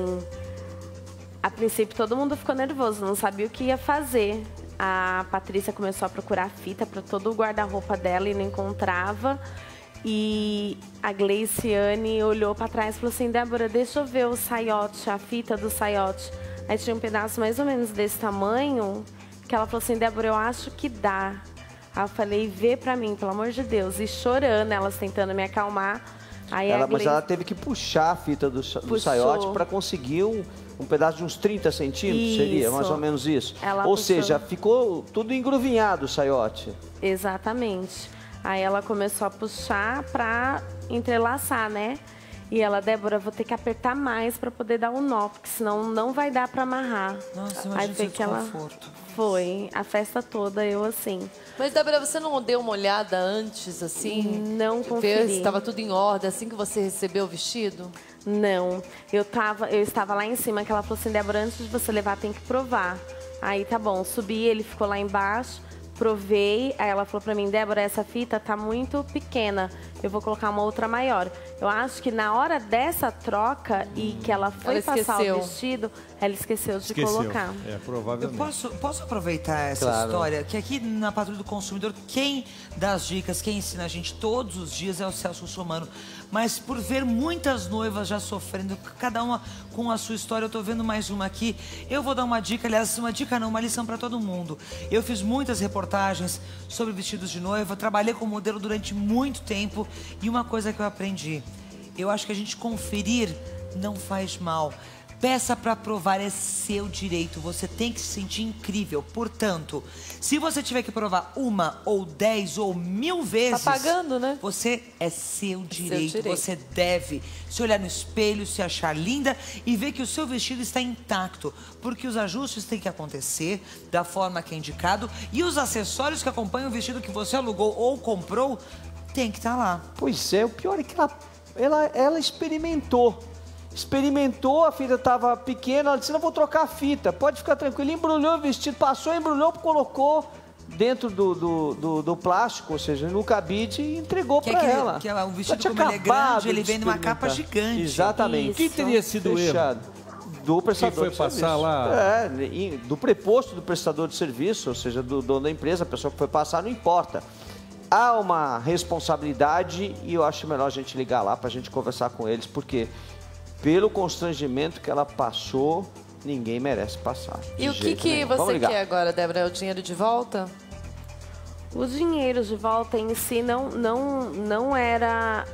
a princípio todo mundo ficou nervoso, não sabia o que ia fazer. A Patrícia começou a procurar fita para todo o guarda-roupa dela e não encontrava. E a Gleiciane olhou para trás e falou assim, Débora, deixa eu ver o saiote, a fita do saiote. Aí tinha um pedaço mais ou menos desse tamanho, que ela falou assim, Débora, eu acho que dá. Aí eu falei, vê pra mim, pelo amor de Deus. E chorando, elas tentando me acalmar. Aí Ela, a Gleice... Mas ela teve que puxar a fita do, do Puxou. saiote para conseguir um, um pedaço de uns trinta centímetros, seria Isso. mais ou menos isso. Ela Ou puxou. seja, ficou tudo engruvinhado o saiote. Exatamente. Aí ela começou a puxar pra entrelaçar, né? E ela, Débora, vou ter que apertar mais pra poder dar um nó, porque senão não vai dar pra amarrar. Nossa, Aí imagina foi esse que ela desconforto. foi, a festa toda, eu assim. Mas, Débora, você não deu uma olhada antes, assim? Não Ver conferi. se estava tudo em ordem, assim que você recebeu o vestido? Não, eu, tava, eu estava lá em cima, que ela falou assim, Débora, antes de você levar, tem que provar. Aí tá bom, subi, ele ficou lá embaixo, provei, aí ela falou pra mim, Débora, essa fita tá muito pequena, eu vou colocar uma outra maior. Eu acho que na hora dessa troca e que ela foi Ela passar esqueceu. o vestido, ela esqueceu de Esqueceu. colocar. É, Eu provavelmente. posso, posso aproveitar essa Claro. história? Que aqui na Patrulha do Consumidor, quem dá as dicas, quem ensina a gente todos os dias é o Celso Russomano. Mas por ver muitas noivas já sofrendo, cada uma com a sua história, eu tô vendo mais uma aqui. Eu vou dar uma dica, aliás, uma dica não, uma lição para todo mundo. Eu fiz muitas reportagens sobre vestidos de noiva, trabalhei como modelo durante muito tempo e uma coisa que eu aprendi, eu acho que a gente conferir não faz mal. Peça para provar, é seu direito. Você tem que se sentir incrível. Portanto, se você tiver que provar uma ou dez ou mil vezes... Tá pagando, né? Você é seu direito. direito. Você deve se olhar no espelho, se achar linda e ver que o seu vestido está intacto. Porque os ajustes têm que acontecer da forma que é indicado. E os acessórios que acompanham o vestido que você alugou ou comprou tem que estar lá. Pois é, o pior é que ela, ela, ela experimentou. Experimentou, a fita estava pequena, ela disse, não vou trocar a fita, pode ficar tranquilo. Embrulhou o vestido, passou, embrulhou, colocou dentro do, do, do, do plástico, ou seja, no cabide e entregou Que é para aquele- ela. que é um vestido, Ela tinha como ele é acabado grande, ele de vem numa capa experimentar. gigante. Exatamente. Isso. Que teria sido o erro? Fechado. Do prestador foi de passar serviço. lá? É, e do preposto do prestador de serviço, ou seja, do dono da empresa, a pessoa que foi passar, não importa. Há uma responsabilidade e eu acho melhor a gente ligar lá para a gente conversar com eles, porque pelo constrangimento que ela passou, ninguém merece passar. E de o que, jeito que nenhum. Vamos você ligar. quer agora, Débora? É o dinheiro de volta? O dinheiro de volta em si não, não, não era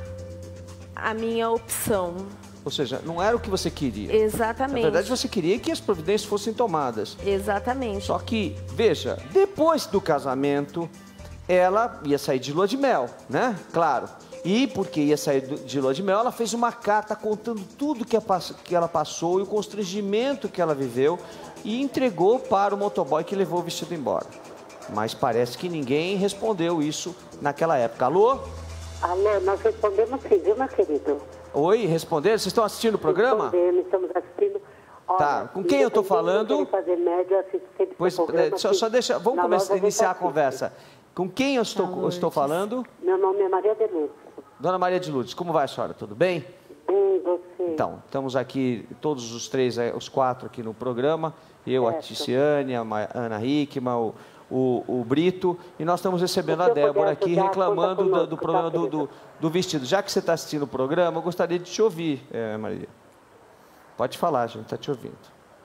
a minha opção. Ou seja, não era o que você queria. Exatamente. Na verdade, você queria que as providências fossem tomadas. Exatamente. Só que, veja, depois do casamento, ela ia sair de lua de mel, né? Claro. E porque ia sair do- de lua de mel, ela fez uma carta contando tudo que, a pass- que ela passou e o constrangimento que ela viveu e entregou para o motoboy que levou o vestido embora. Mas parece que ninguém respondeu isso naquela época. Alô? Alô, nós respondemos sim, viu, meu querido? Oi, responderam? Vocês estão assistindo o programa? Respondemos, estamos assistindo. Olha, Tá, com quem eu tô falando? independente de fazer média, eu assisto sempre Pois, seu programa, eh, só, assim, só deixa, vamos na começar, loja iniciar a Ventacil. conversa. Com quem eu estou, eu estou falando? Meu nome é Maria de Luz. Dona Maria de Lourdes, como vai a senhora? Tudo bem? Bem, você. Então, estamos aqui, todos os três, eh, os quatro aqui no programa. Eu, a Certo. Ticiane, a Ma- Ana Hickman, o, o, o Brito. E nós estamos recebendo O a que eu puder Débora aqui ajudar, reclamando conta do, conosco, do tá, problema do, querida? do, do vestido. Já que você está assistindo o programa, eu gostaria de te ouvir, eh, Maria. Pode falar, a gente está te ouvindo.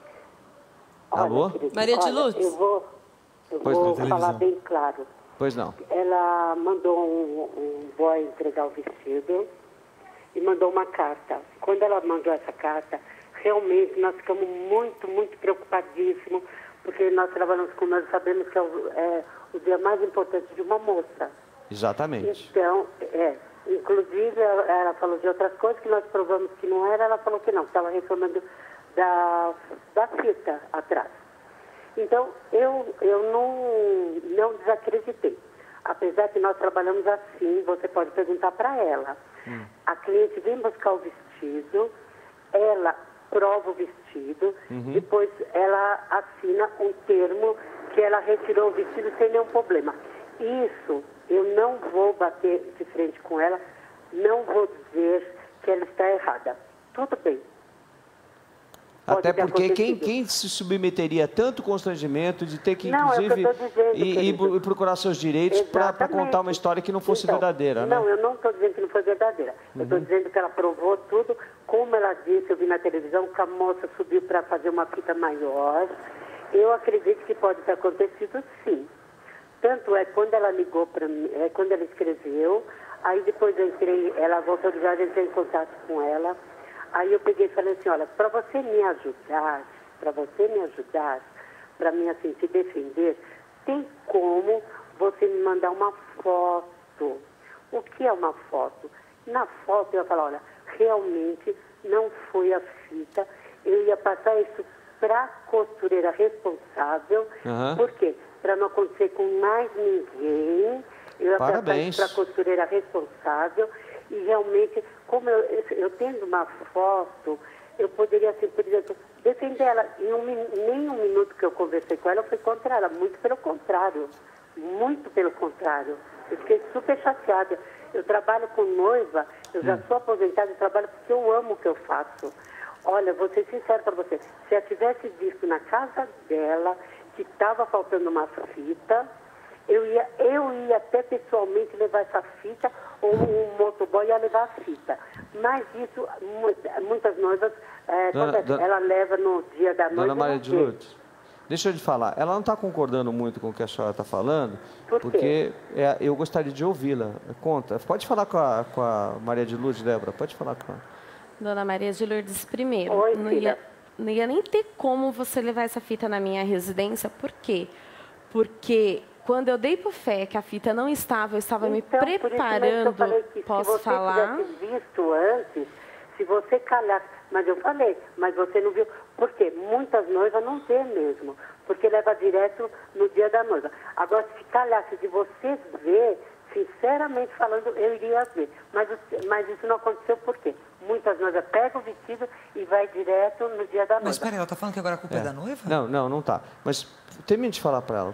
Olha, Alô? querido, Maria de olha, Lourdes? Eu vou, eu Pois vou não, falar televisão. bem claro. Pois não. Ela mandou um, um boy entregar o vestido e mandou uma carta. Quando ela mandou essa carta, realmente nós ficamos muito, muito preocupadíssimos, porque nós trabalhamos com nós, sabemos que é o, é o dia mais importante de uma moça. Exatamente. Então, é, inclusive ela, ela falou de outras coisas que nós provamos que não era, ela falou que não, estava reclamando da, da fita atrás. Então, eu, eu não, não desacreditei. Apesar que nós trabalhamos assim, você pode perguntar para ela. A cliente vem buscar o vestido, ela prova o vestido, depois ela assina um termo que ela retirou o vestido sem nenhum problema. Isso, eu não vou bater de frente com ela, não vou dizer que ela está errada. Tudo bem. Pode Até ter porque quem, acontecido. quem se submeteria a tanto constrangimento de ter que, Não, é o que eu inclusive, tô dizendo, ir, ir querido. e procurar seus direitos para Exatamente. contar uma história que não fosse Então, verdadeira, né? Não, eu não estou dizendo que não foi verdadeira. Eu estou dizendo que ela provou tudo. Como ela disse, eu vi na televisão que a moça subiu para fazer uma fita maior. Eu acredito que pode ter acontecido sim. Tanto é quando ela ligou para mim, é, quando ela escreveu, aí depois eu entrei, ela voltou de viagem, entrei em contato com ela. Aí eu peguei e falei assim, olha, para você me ajudar, para você me ajudar, para mim assim, se defender, tem como você me mandar uma foto. O que é uma foto? Na foto eu ia falar, olha, realmente não foi a fita, eu ia passar isso para a costureira responsável, Aham. por quê? Para não acontecer com mais ninguém, eu ia passar Parabéns. isso para a costureira responsável e realmente, como eu, eu tendo uma foto, eu poderia, assim, por exemplo, defender ela. Em um, min- nem um minuto que eu conversei com ela, eu fui contra ela, muito pelo contrário. Muito pelo contrário. Eu fiquei super chateada. Eu trabalho com noiva, eu já sou aposentada, eu trabalho porque eu amo o que eu faço. Olha, vou ser sincera para você. Se eu tivesse visto na casa dela que estava faltando uma fita, eu ia, eu ia até pessoalmente levar essa fita, ou um motoboy ia levar a fita. Mas isso, muitas noivas, é, Dona, dona, ela leva no dia da noiva. Dona Maria de Lourdes, deixa eu te falar. Ela não está concordando muito com o que a senhora está falando, Por porque é, eu gostaria de ouvi-la. Conta. Pode falar com a, com a Maria de Lourdes, Débora. Pode falar com ela. Dona Maria de Lourdes, primeiro, Oi, não, filha. ia, não ia nem ter como você levar essa fita na minha residência. Por quê? Porque quando eu dei por fé que a fita não estava, eu estava Então, me por isso mesmo que eu preparando, falei que posso se você falar? tivesse visto antes, se você calhasse, mas eu falei, mas você não viu, porque muitas noivas não vê mesmo, porque leva direto no dia da noiva. Agora, se calhasse de você ver, sinceramente falando, eu iria ver. Mas, mas isso não aconteceu por quê? Muitas noivas pegam o vestido e vai direto no dia da noiva. Mas peraí, ela tá falando que agora a culpa é, é da noiva? Não, não, não tá. Mas termine de falar para ela.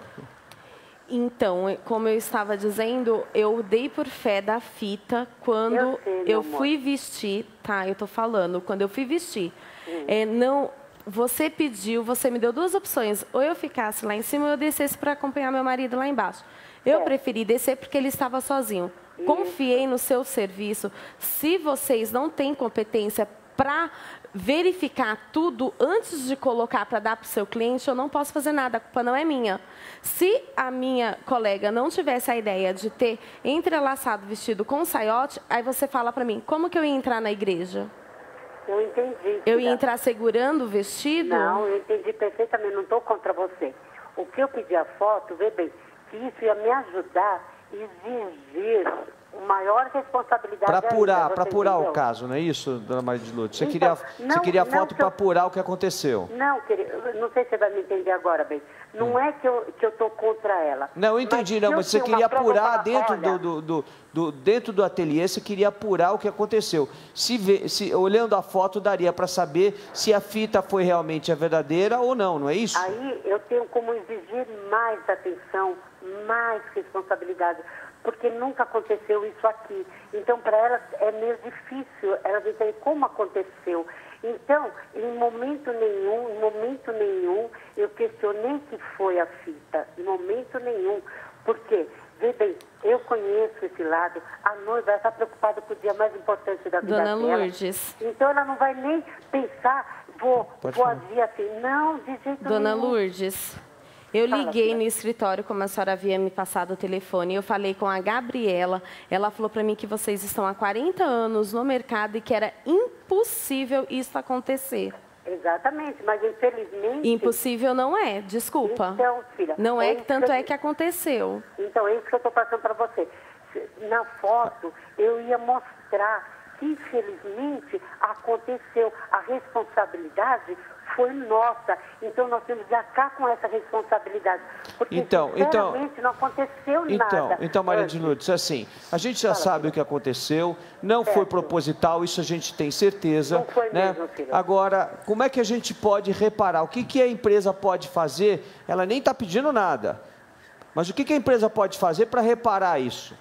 Então, como eu estava dizendo, eu dei por fé da fita quando Eu sei, meu eu amor. fui vestir, tá? Eu tô falando, quando eu fui vestir. É, não, você pediu, você me deu duas opções. Ou eu ficasse lá em cima ou eu descesse para acompanhar meu marido lá embaixo. Eu É. preferi descer porque ele estava sozinho. Confiei no seu serviço. Se vocês não têm competência para verificar tudo antes de colocar para dar para o seu cliente, eu não posso fazer nada, a culpa não é minha. Se a minha colega não tivesse a ideia de ter entrelaçado o vestido com o saiote, aí você fala para mim, como que eu ia entrar na igreja? Eu entendi. Eu ia filha. entrar segurando o vestido? Não, eu entendi perfeitamente, não estou contra você. O que eu pedi a foto, vê bem, que isso ia me ajudar a exigir maior responsabilidade. Para apurar, ainda, para você apurar entendeu? o caso, não é isso, Dona Maria de Lourdes? Você Então, queria, não- você queria não foto que para eu- apurar o que aconteceu? Não, querido, eu não sei se você vai me entender agora, bem. Não é que eu que eu tô contra ela. Não, eu entendi, Mas não, se eu mas você tenho queria uma prova apurar para- dentro olha, do, do, do, do- dentro do ateliê, você queria apurar o que aconteceu. Se, vê, se olhando a foto, daria para saber se a fita foi realmente a verdadeira ou não, não é isso? Aí eu tenho como exigir mais atenção, mais responsabilidade, porque nunca aconteceu isso aqui. Então, para elas é meio difícil, elas entendem como aconteceu. Então, em momento nenhum, em momento nenhum, eu questionei que foi a fita, em momento nenhum. Por quê? Vê bem, eu conheço esse lado, a noiva está preocupada com o dia mais importante da vida Dona dela. Lourdes. Então, ela não vai nem pensar, vou, Pode vou falar. agir assim. Não, de jeito Dona nenhum. Lourdes, eu Fala, liguei filha. no escritório, como a senhora havia me passado o telefone, eu falei com a Gabriela, ela falou para mim que vocês estão há quarenta anos no mercado e que era impossível isso acontecer. Exatamente, mas infelizmente... Impossível não é, desculpa. Então, filha... Não é, isso tanto que eu- é que aconteceu. Então, é isso que eu estou passando para você. Na foto, eu ia mostrar que, infelizmente, aconteceu. A responsabilidade foi nossa. Então, nós temos que arcar com essa responsabilidade. Porque, Então, então- sinceramente, não aconteceu Então, nada. então, Maria de antes. Lourdes, assim, a gente já Fala, sabe filha. o que aconteceu, não foi Certo. proposital, isso a gente tem certeza. Não foi né? mesmo, filha. Agora, como é que a gente pode reparar? O que, que a empresa pode fazer? Ela nem está pedindo nada. Mas o que, que a empresa pode fazer para reparar isso?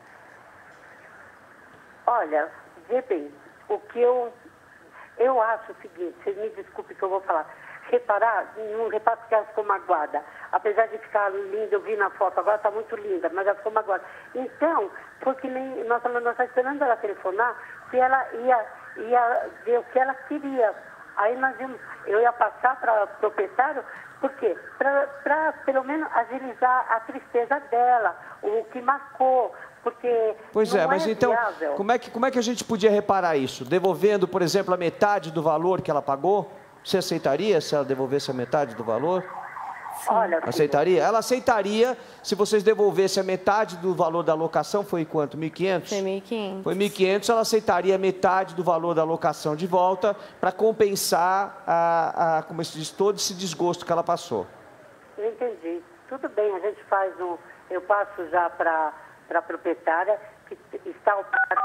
Olha, vê bem, o que eu, eu acho o seguinte, vocês me desculpem que eu vou falar, reparar, não reparo porque ela ficou magoada, apesar de ficar linda, eu vi na foto, agora está muito linda, mas ela ficou magoada. Então, porque nem, nós estamos esperando ela telefonar, se ela ia, ia ver o que ela queria. Aí nós íamos, eu ia passar para o proprietário, por quê? Para pelo menos agilizar a tristeza dela, o que marcou. Porque Pois não é, mas é então, viável. como é, que, como é que a gente podia reparar isso? Devolvendo, por exemplo, a metade do valor que ela pagou? Você aceitaria se ela devolvesse a metade do valor? Olha, filho, Aceitaria? Ela aceitaria se vocês devolvessem a metade do valor da locação, foi quanto? mil e quinhentos? Foi mil e quinhentos. Foi mil e quinhentos, ela aceitaria metade do valor da locação de volta para compensar a, a, como se diz, todo esse desgosto que ela passou. eu entendi. Tudo bem, a gente faz um... Eu passo já para a proprietária, que está... o-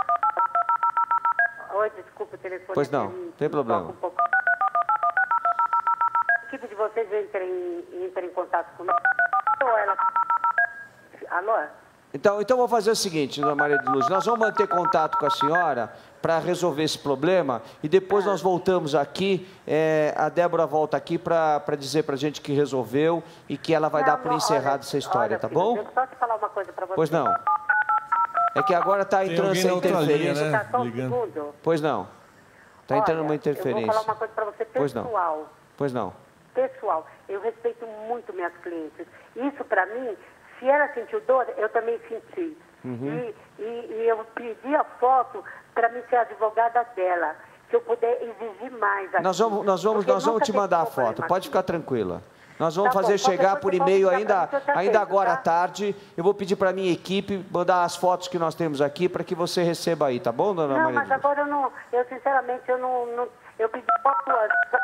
Oi, desculpa o telefone. Pois não, aqui me- tem me problema. toca um pouco. A equipe de vocês entra em, entra em contato comigo ou ela... Alô? Então, então vou fazer o seguinte, dona Maria de Luz, nós vamos manter contato com a senhora para resolver esse problema e depois nós voltamos aqui, é, a Débora volta aqui para dizer para a gente que resolveu e que ela vai não, dar por não, encerrada olha, essa história, olha, tá filho, bom? Deixa eu só te falar uma coisa para você. Pois não. É que agora está entrando essa interferência. Tá só um segundo. Pois não. Está entrando Olha, uma interferência. Eu vou falar uma coisa para você Pois não. pessoal. Pois não. Pessoal, eu respeito muito minhas clientes. Isso para mim, se ela sentiu dor, eu também senti. Uhum. E, e, e eu pedi a foto para mim ser advogada dela, que eu puder exigir mais aqui. Nós vamos, nós vamos, nós vamos te mandar a foto, pode ficar tranquila. Nós vamos Tá bom, fazer qualquer chegar coisa por você pode e-mail ligar ainda, pra mim que eu te ainda atendo, agora tá? à tarde. Eu vou pedir para minha equipe mandar as fotos que nós temos aqui para que você receba aí, tá bom, dona Não, Maria? mas agora eu não, eu sinceramente, eu não, não eu pedi foto antes.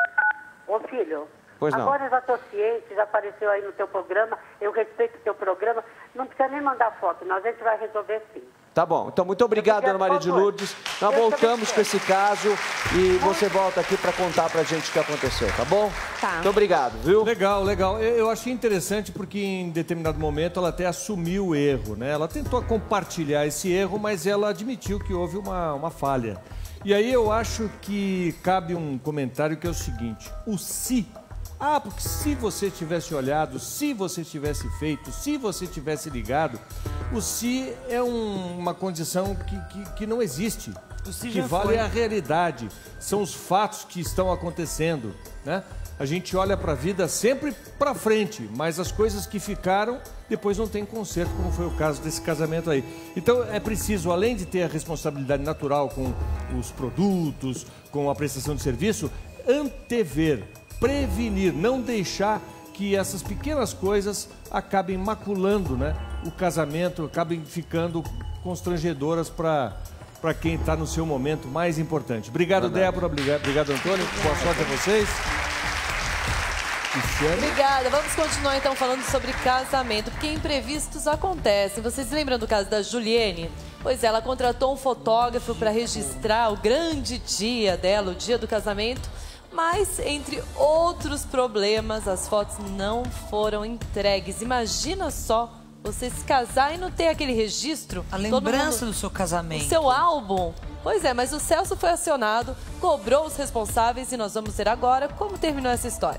Ô filho, Pois não. agora eu já estou ciente, já apareceu aí no teu programa, eu respeito o teu programa, não precisa nem mandar foto, nós a gente vai resolver sim. Tá bom. Então, muito obrigado, dona Maria de Lourdes. Nós voltamos com esse caso e você volta aqui para contar pra gente o que aconteceu, tá bom? Tá. Muito obrigado, viu? Legal, legal. Eu, eu achei interessante porque em determinado momento ela até assumiu o erro, né? Ela tentou compartilhar esse erro, mas ela admitiu que houve uma, uma falha. E aí eu acho que cabe um comentário que é o seguinte, o se... Ah, porque se você tivesse olhado, se você tivesse feito, se você tivesse ligado, o se é um, uma condição que, que, que não existe. O se que já vale foi. a realidade. São os fatos que estão acontecendo, né? A gente olha para a vida sempre para frente, mas as coisas que ficaram, depois não tem conserto, como foi o caso desse casamento aí. Então é preciso, além de ter a responsabilidade natural com os produtos, com a prestação de serviço, antever, prevenir, não deixar que essas pequenas coisas acabem maculando, né, o casamento, acabem ficando constrangedoras para para quem está no seu momento mais importante. Obrigado, Débora. Obrigado, obrigado Antônio. Boa sorte a vocês. Obrigada. Vamos continuar então falando sobre casamento, porque imprevistos acontecem. Vocês lembram do caso da Juliene? Pois é, ela contratou um fotógrafo para registrar o grande dia dela, o dia do casamento. Mas, entre outros problemas, as fotos não foram entregues. Imagina só você se casar e não ter aquele registro. A lembrança mundo... do seu casamento. O seu álbum. Pois é, mas o Celso foi acionado, cobrou os responsáveis e nós vamos ver agora como terminou essa história.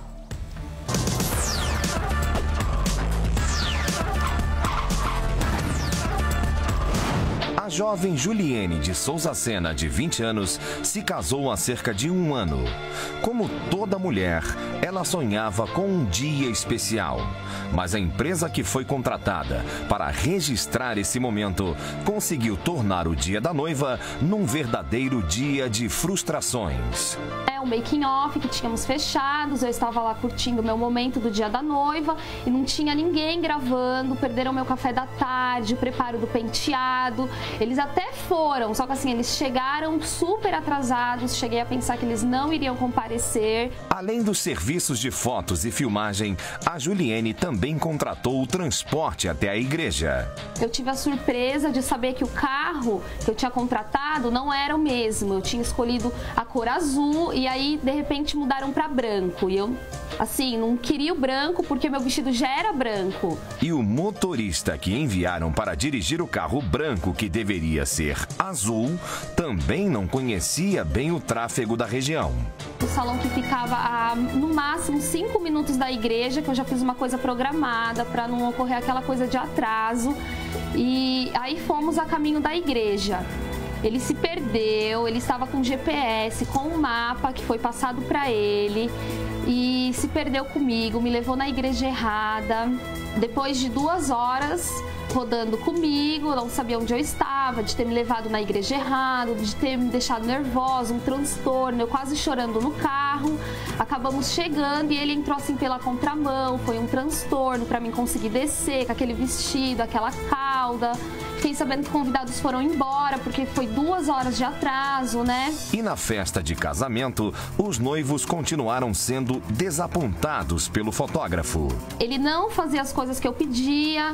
A jovem Juliene de Souza Sena, de vinte anos, se casou há cerca de um ano. Como toda mulher, ela sonhava com um dia especial. Mas a empresa que foi contratada para registrar esse momento conseguiu tornar o dia da noiva num verdadeiro dia de frustrações. É um making off que tínhamos fechados, eu estava lá curtindo o meu momento do dia da noiva e não tinha ninguém gravando, perderam meu café da tarde, o preparo do penteado. Eles até foram, só que assim, eles chegaram super atrasados, cheguei a pensar que eles não iriam comparecer. Além dos serviços de fotos e filmagem, a Juliene também contratou o transporte até a igreja. Eu tive a surpresa de saber que o carro que eu tinha contratado não era o mesmo. Eu tinha escolhido a cor azul e aí, de repente, mudaram para branco. E eu, assim, não queria o branco porque meu vestido já era branco. E o motorista que enviaram para dirigir o carro branco, que deveria ser azul, também não conhecia bem o tráfego da região. O salão que ficava a, no máximo, cinco minutos da igreja, que eu já fiz uma coisa programada para não ocorrer aquela coisa de atraso. E aí fomos a caminho da igreja. Ele se perdeu, ele estava com G P S, com um mapa que foi passado para ele e se perdeu comigo, me levou na igreja errada. Depois de duas horas rodando comigo, não sabia onde eu estava, de ter me levado na igreja errada, de ter me deixado nervosa, um transtorno, eu quase chorando no carro. Acabamos chegando e ele entrou assim pela contramão, foi um transtorno para mim conseguir descer com aquele vestido, aquela cauda. Fiquei sabendo que convidados foram embora porque foi duas horas de atraso, né? E na festa de casamento, os noivos continuaram sendo desapontados pelo fotógrafo. Ele não fazia as coisas que eu pedia,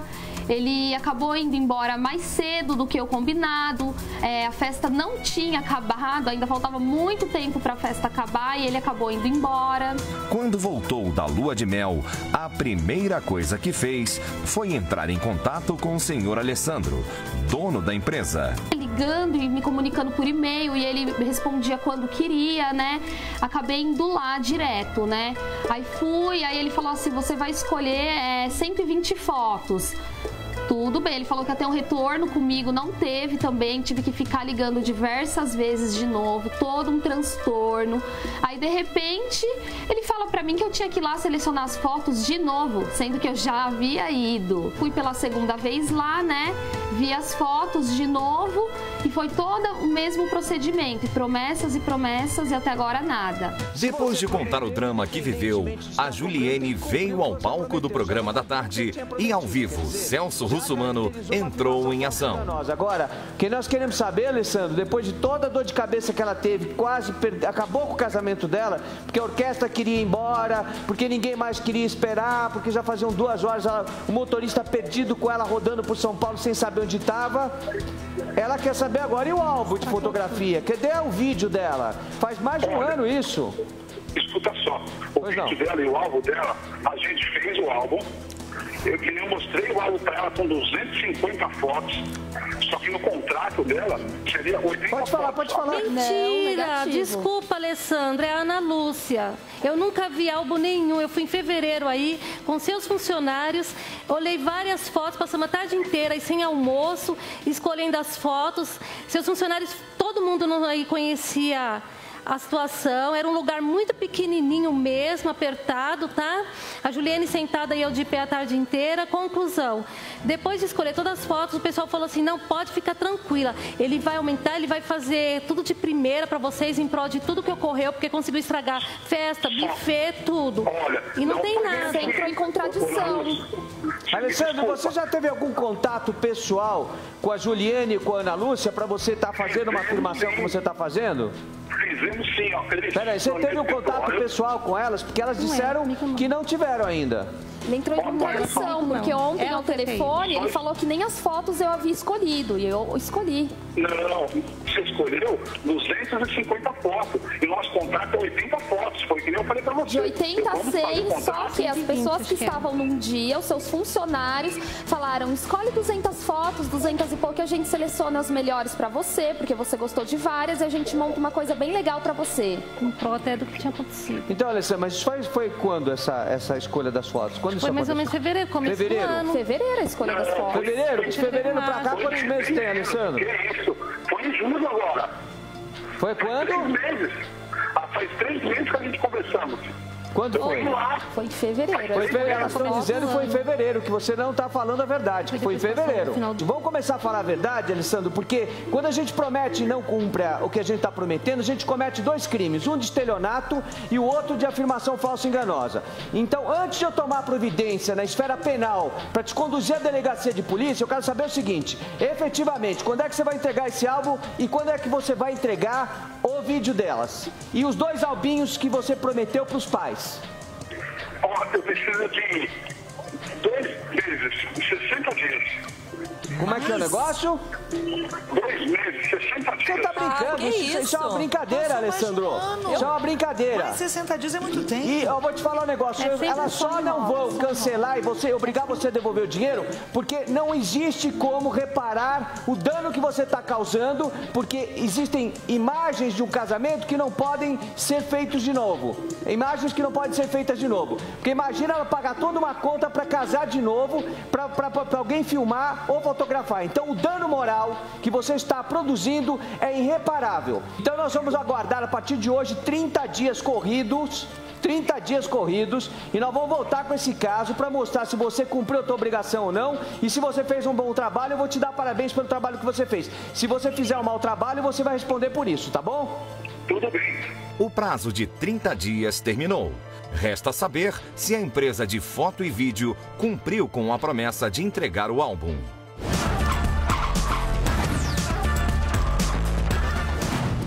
ele acabou indo embora mais cedo do que o combinado, é, a festa não tinha acabado, ainda faltava muito tempo para a festa acabar e ele acabou indo embora. Quando voltou da lua de mel, a primeira coisa que fez foi entrar em contato com o senhor Alessandro, dono da empresa. Ligando e me comunicando por e-mail e ele respondia quando queria, né? Acabei indo lá direto, né? Aí fui, aí ele falou assim, você vai escolher é, cento e vinte fotos. Tudo bem, ele falou que ia ter um retorno comigo, não teve também, tive que ficar ligando diversas vezes de novo, todo um transtorno. Aí, de repente, ele fala pra mim que eu tinha que ir lá selecionar as fotos de novo, sendo que eu já havia ido. Fui pela segunda vez lá, né, vi as fotos de novo e foi todo o mesmo procedimento, promessas e promessas e até agora nada. Depois de contar o drama que viveu, a Juliene veio ao palco do programa da tarde e, ao vivo, Celso Russomano entrou em ação. Agora, o que nós queremos saber, Alessandro, depois de toda a dor de cabeça que ela teve, quase per... acabou com o casamento dela, porque a orquestra queria ir embora, porque ninguém mais queria esperar, porque já faziam duas horas, ela... o motorista perdido com ela rodando por São Paulo sem saber onde estava. Ela quer saber agora, e o álbum de fotografia? Cadê o vídeo dela? Faz mais de um ano isso. Escuta só, o pois vídeo não. dela e o álbum dela, a gente fez o álbum. Eu, que nem eu mostrei o álbum para ela com duzentas e cinquenta fotos, só que no contrato dela seria oitenta Pode falar, fotos. pode falar. Mentira! Desculpa, Alessandra, é a Ana Lúcia. Eu nunca vi álbum nenhum. Eu fui em fevereiro aí, com seus funcionários, olhei várias fotos, passamos a tarde inteira aí sem almoço, escolhendo as fotos. Seus funcionários, todo mundo aí conhecia a situação, era um lugar muito pequenininho mesmo, apertado, tá? A Juliene sentada e eu de pé a tarde inteira. Conclusão, depois de escolher todas as fotos, o pessoal falou assim, não, pode ficar tranquila, ele vai aumentar, ele vai fazer tudo de primeira para vocês, em prol de tudo que ocorreu, porque conseguiu estragar festa, buffet, tudo. E não tem nada. Você entrou em contradição. Alessandro, você já teve algum contato pessoal com a Juliene e com a Ana Lúcia para você estar fazendo uma afirmação que você está fazendo? Fizemos sim, ó. Peraí, você teve um contato pessoal com elas? Porque elas disseram que não tiveram ainda. Ele entrou em contradição, porque ontem ao telefone ele falou que nem as fotos eu havia escolhido, e eu escolhi. Não, você escolheu duzentas e cinquenta fotos, e nosso contrato é oitenta fotos, foi que nem eu falei pra você. De oitenta a cem, só que as pessoas que estavam num dia, os seus funcionários, falaram, escolhe duzentas fotos, duzentas e pouco, a gente seleciona as melhores pra você, porque você gostou de várias, e a gente monta uma coisa bem legal pra você. Um pró até do que tinha acontecido. Então, Alessandra, mas foi, foi quando essa, essa escolha das fotos? Quando Foi mais ou menos fevereiro, começo fevereiro. do ano. Fevereiro a escolha das fotos. Fevereiro? De fevereiro pra cá, quantos meses tem, Alessandro? Que isso? Foi em julho agora. Foi quando? Faz três meses. Ah, faz três meses que a gente conversamos. Quando foi? Foi em fevereiro. Foi em fevereiro. Elas estão dizendo que foi em fevereiro, que você não está falando a verdade, que foi em fevereiro. Vamos começar a falar a verdade, Alessandro, porque quando a gente promete e não cumpre o que a gente está prometendo, a gente comete dois crimes, um de estelionato e o outro de afirmação falsa e enganosa. Então, antes de eu tomar providência na esfera penal para te conduzir à delegacia de polícia, eu quero saber o seguinte, efetivamente, quando é que você vai entregar esse álbum e quando é que você vai entregar o vídeo delas? E os dois albinhos que você prometeu para os pais? Ó, eu preciso de dois meses, sessenta dias. Como é que é o negócio? Dois meses, sessenta dias. Você tá brincando? Ah, que isso, isso é uma isso? brincadeira, Passou Alessandro. mais de um ano. Isso é uma brincadeira. Mas sessenta dias é muito tempo. E eu vou te falar um negócio, É elas só não vão cancelar e você obrigar você a devolver o dinheiro, porque não existe como reparar o dano que você está causando, porque existem imagens de um casamento que não podem ser feitos de novo. Imagens que não podem ser feitas de novo. Porque imagina ela pagar toda uma conta para casar de novo, para alguém filmar ou fotografar. Então o dano moral que você está produzindo é irreparável. Então nós vamos aguardar a partir de hoje trinta dias corridos, trinta dias corridos, e nós vamos voltar com esse caso para mostrar se você cumpriu a sua obrigação ou não, e se você fez um bom trabalho, eu vou te dar parabéns pelo trabalho que você fez. Se você fizer um mau trabalho, você vai responder por isso, tá bom? Tudo bem. O prazo de trinta dias terminou. Resta saber se a empresa de foto e vídeo cumpriu com a promessa de entregar o álbum.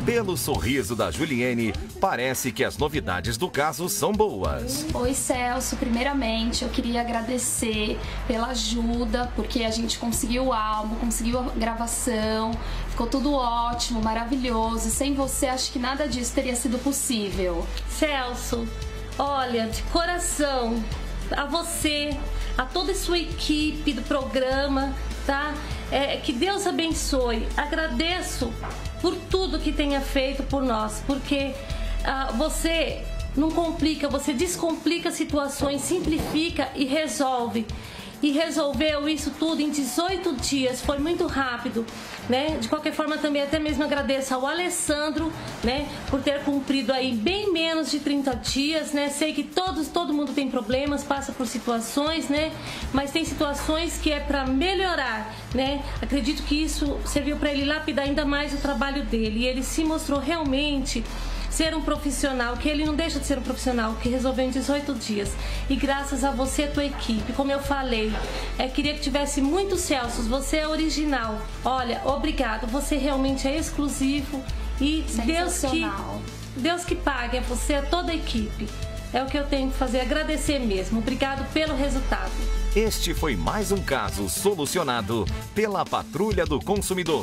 Pelo sorriso da Juliene, parece que as novidades do caso são boas. Oi, Celso. Primeiramente, eu queria agradecer pela ajuda, porque a gente conseguiu o álbum, conseguiu a gravação, ficou tudo ótimo, maravilhoso. Sem você, acho que nada disso teria sido possível. Celso, olha, de coração, a você, a toda a sua equipe do programa, tá? É, que Deus abençoe. Agradeço por tudo que tenha feito por nós, porque ah, você não complica, você descomplica situações, simplifica e resolve. E resolveu isso tudo em dezoito dias, foi muito rápido, né? De qualquer forma, também até mesmo agradeço ao Alessandro, né? Por ter cumprido aí bem menos de trinta dias, né? Sei que todos, todo mundo tem problemas, passa por situações, né? Mas tem situações que é para melhorar, né? Acredito que isso serviu para ele lapidar ainda mais o trabalho dele. E ele se mostrou realmente ser um profissional, que ele não deixa de ser um profissional, que resolveu em dezoito dias. E graças a você e a tua equipe, como eu falei, é, queria que tivesse muitos Celsos, você é original. Olha, obrigado, você realmente é exclusivo e Deus que, Deus que pague, é você, é toda a equipe. É o que eu tenho que fazer, agradecer mesmo. Obrigado pelo resultado. Este foi mais um caso solucionado pela Patrulha do Consumidor.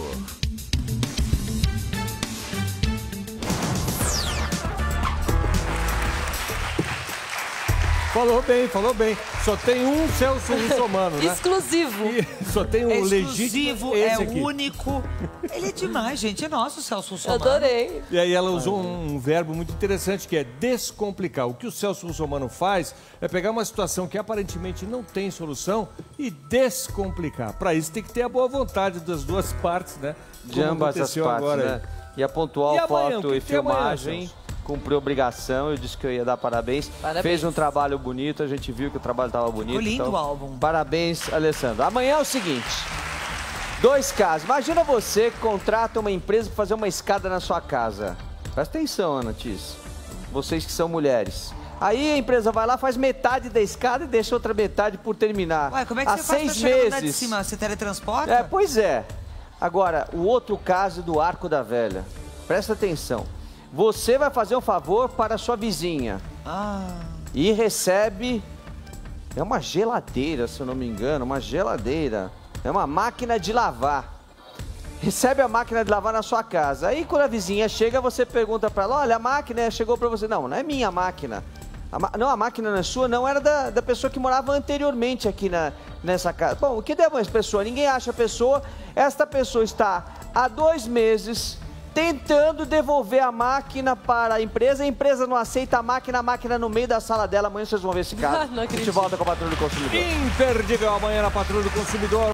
Falou bem, falou bem. Só tem um Celso Russomano, né? Exclusivo. E só tem um é legítimo. exclusivo, é aqui. único. Ele é demais, gente. É nosso, Celso Russomano. Adorei. E aí ela usou um verbo muito interessante, que é descomplicar. O que o Celso Russomano faz é pegar uma situação que aparentemente não tem solução e descomplicar. Para isso tem que ter a boa vontade das duas partes, né? De ambas as partes, agora, né? E a pontual e amanhã, foto e filmagem... Amanhã, cumpriu obrigação, eu disse que eu ia dar parabéns. parabéns. Fez um trabalho bonito, a gente viu que o trabalho estava bonito. Ficou lindo então, o álbum. Parabéns, Alessandro. Amanhã é o seguinte, dois casos. Imagina você que contrata uma empresa para fazer uma escada na sua casa. Presta atenção, Ana Tis. Vocês que são mulheres. Aí a empresa vai lá, faz metade da escada e deixa outra metade por terminar. Ué, como é que Há você faz seis pra chegar meses. no andar de cima? Você teletransporta? É, pois é. Agora, o outro caso do Arco da Velha. Presta atenção. Você vai fazer um favor para a sua vizinha. Ah. E recebe... É uma geladeira, se eu não me engano. Uma geladeira. É uma máquina de lavar. Recebe a máquina de lavar na sua casa. Aí, quando a vizinha chega, você pergunta para ela, olha, a máquina chegou para você. Não, não é minha máquina. A, não, a máquina não é sua, não. Era da, da pessoa que morava anteriormente aqui na, nessa casa. Bom, o que deu essa pessoa? Ninguém acha a pessoa. Esta pessoa está há dois meses... tentando devolver a máquina para a empresa, a empresa não aceita a máquina, a máquina no meio da sala dela. Amanhã vocês vão ver esse caso. A gente volta com a Patrulha do Consumidor. Imperdível amanhã na Patrulha do Consumidor.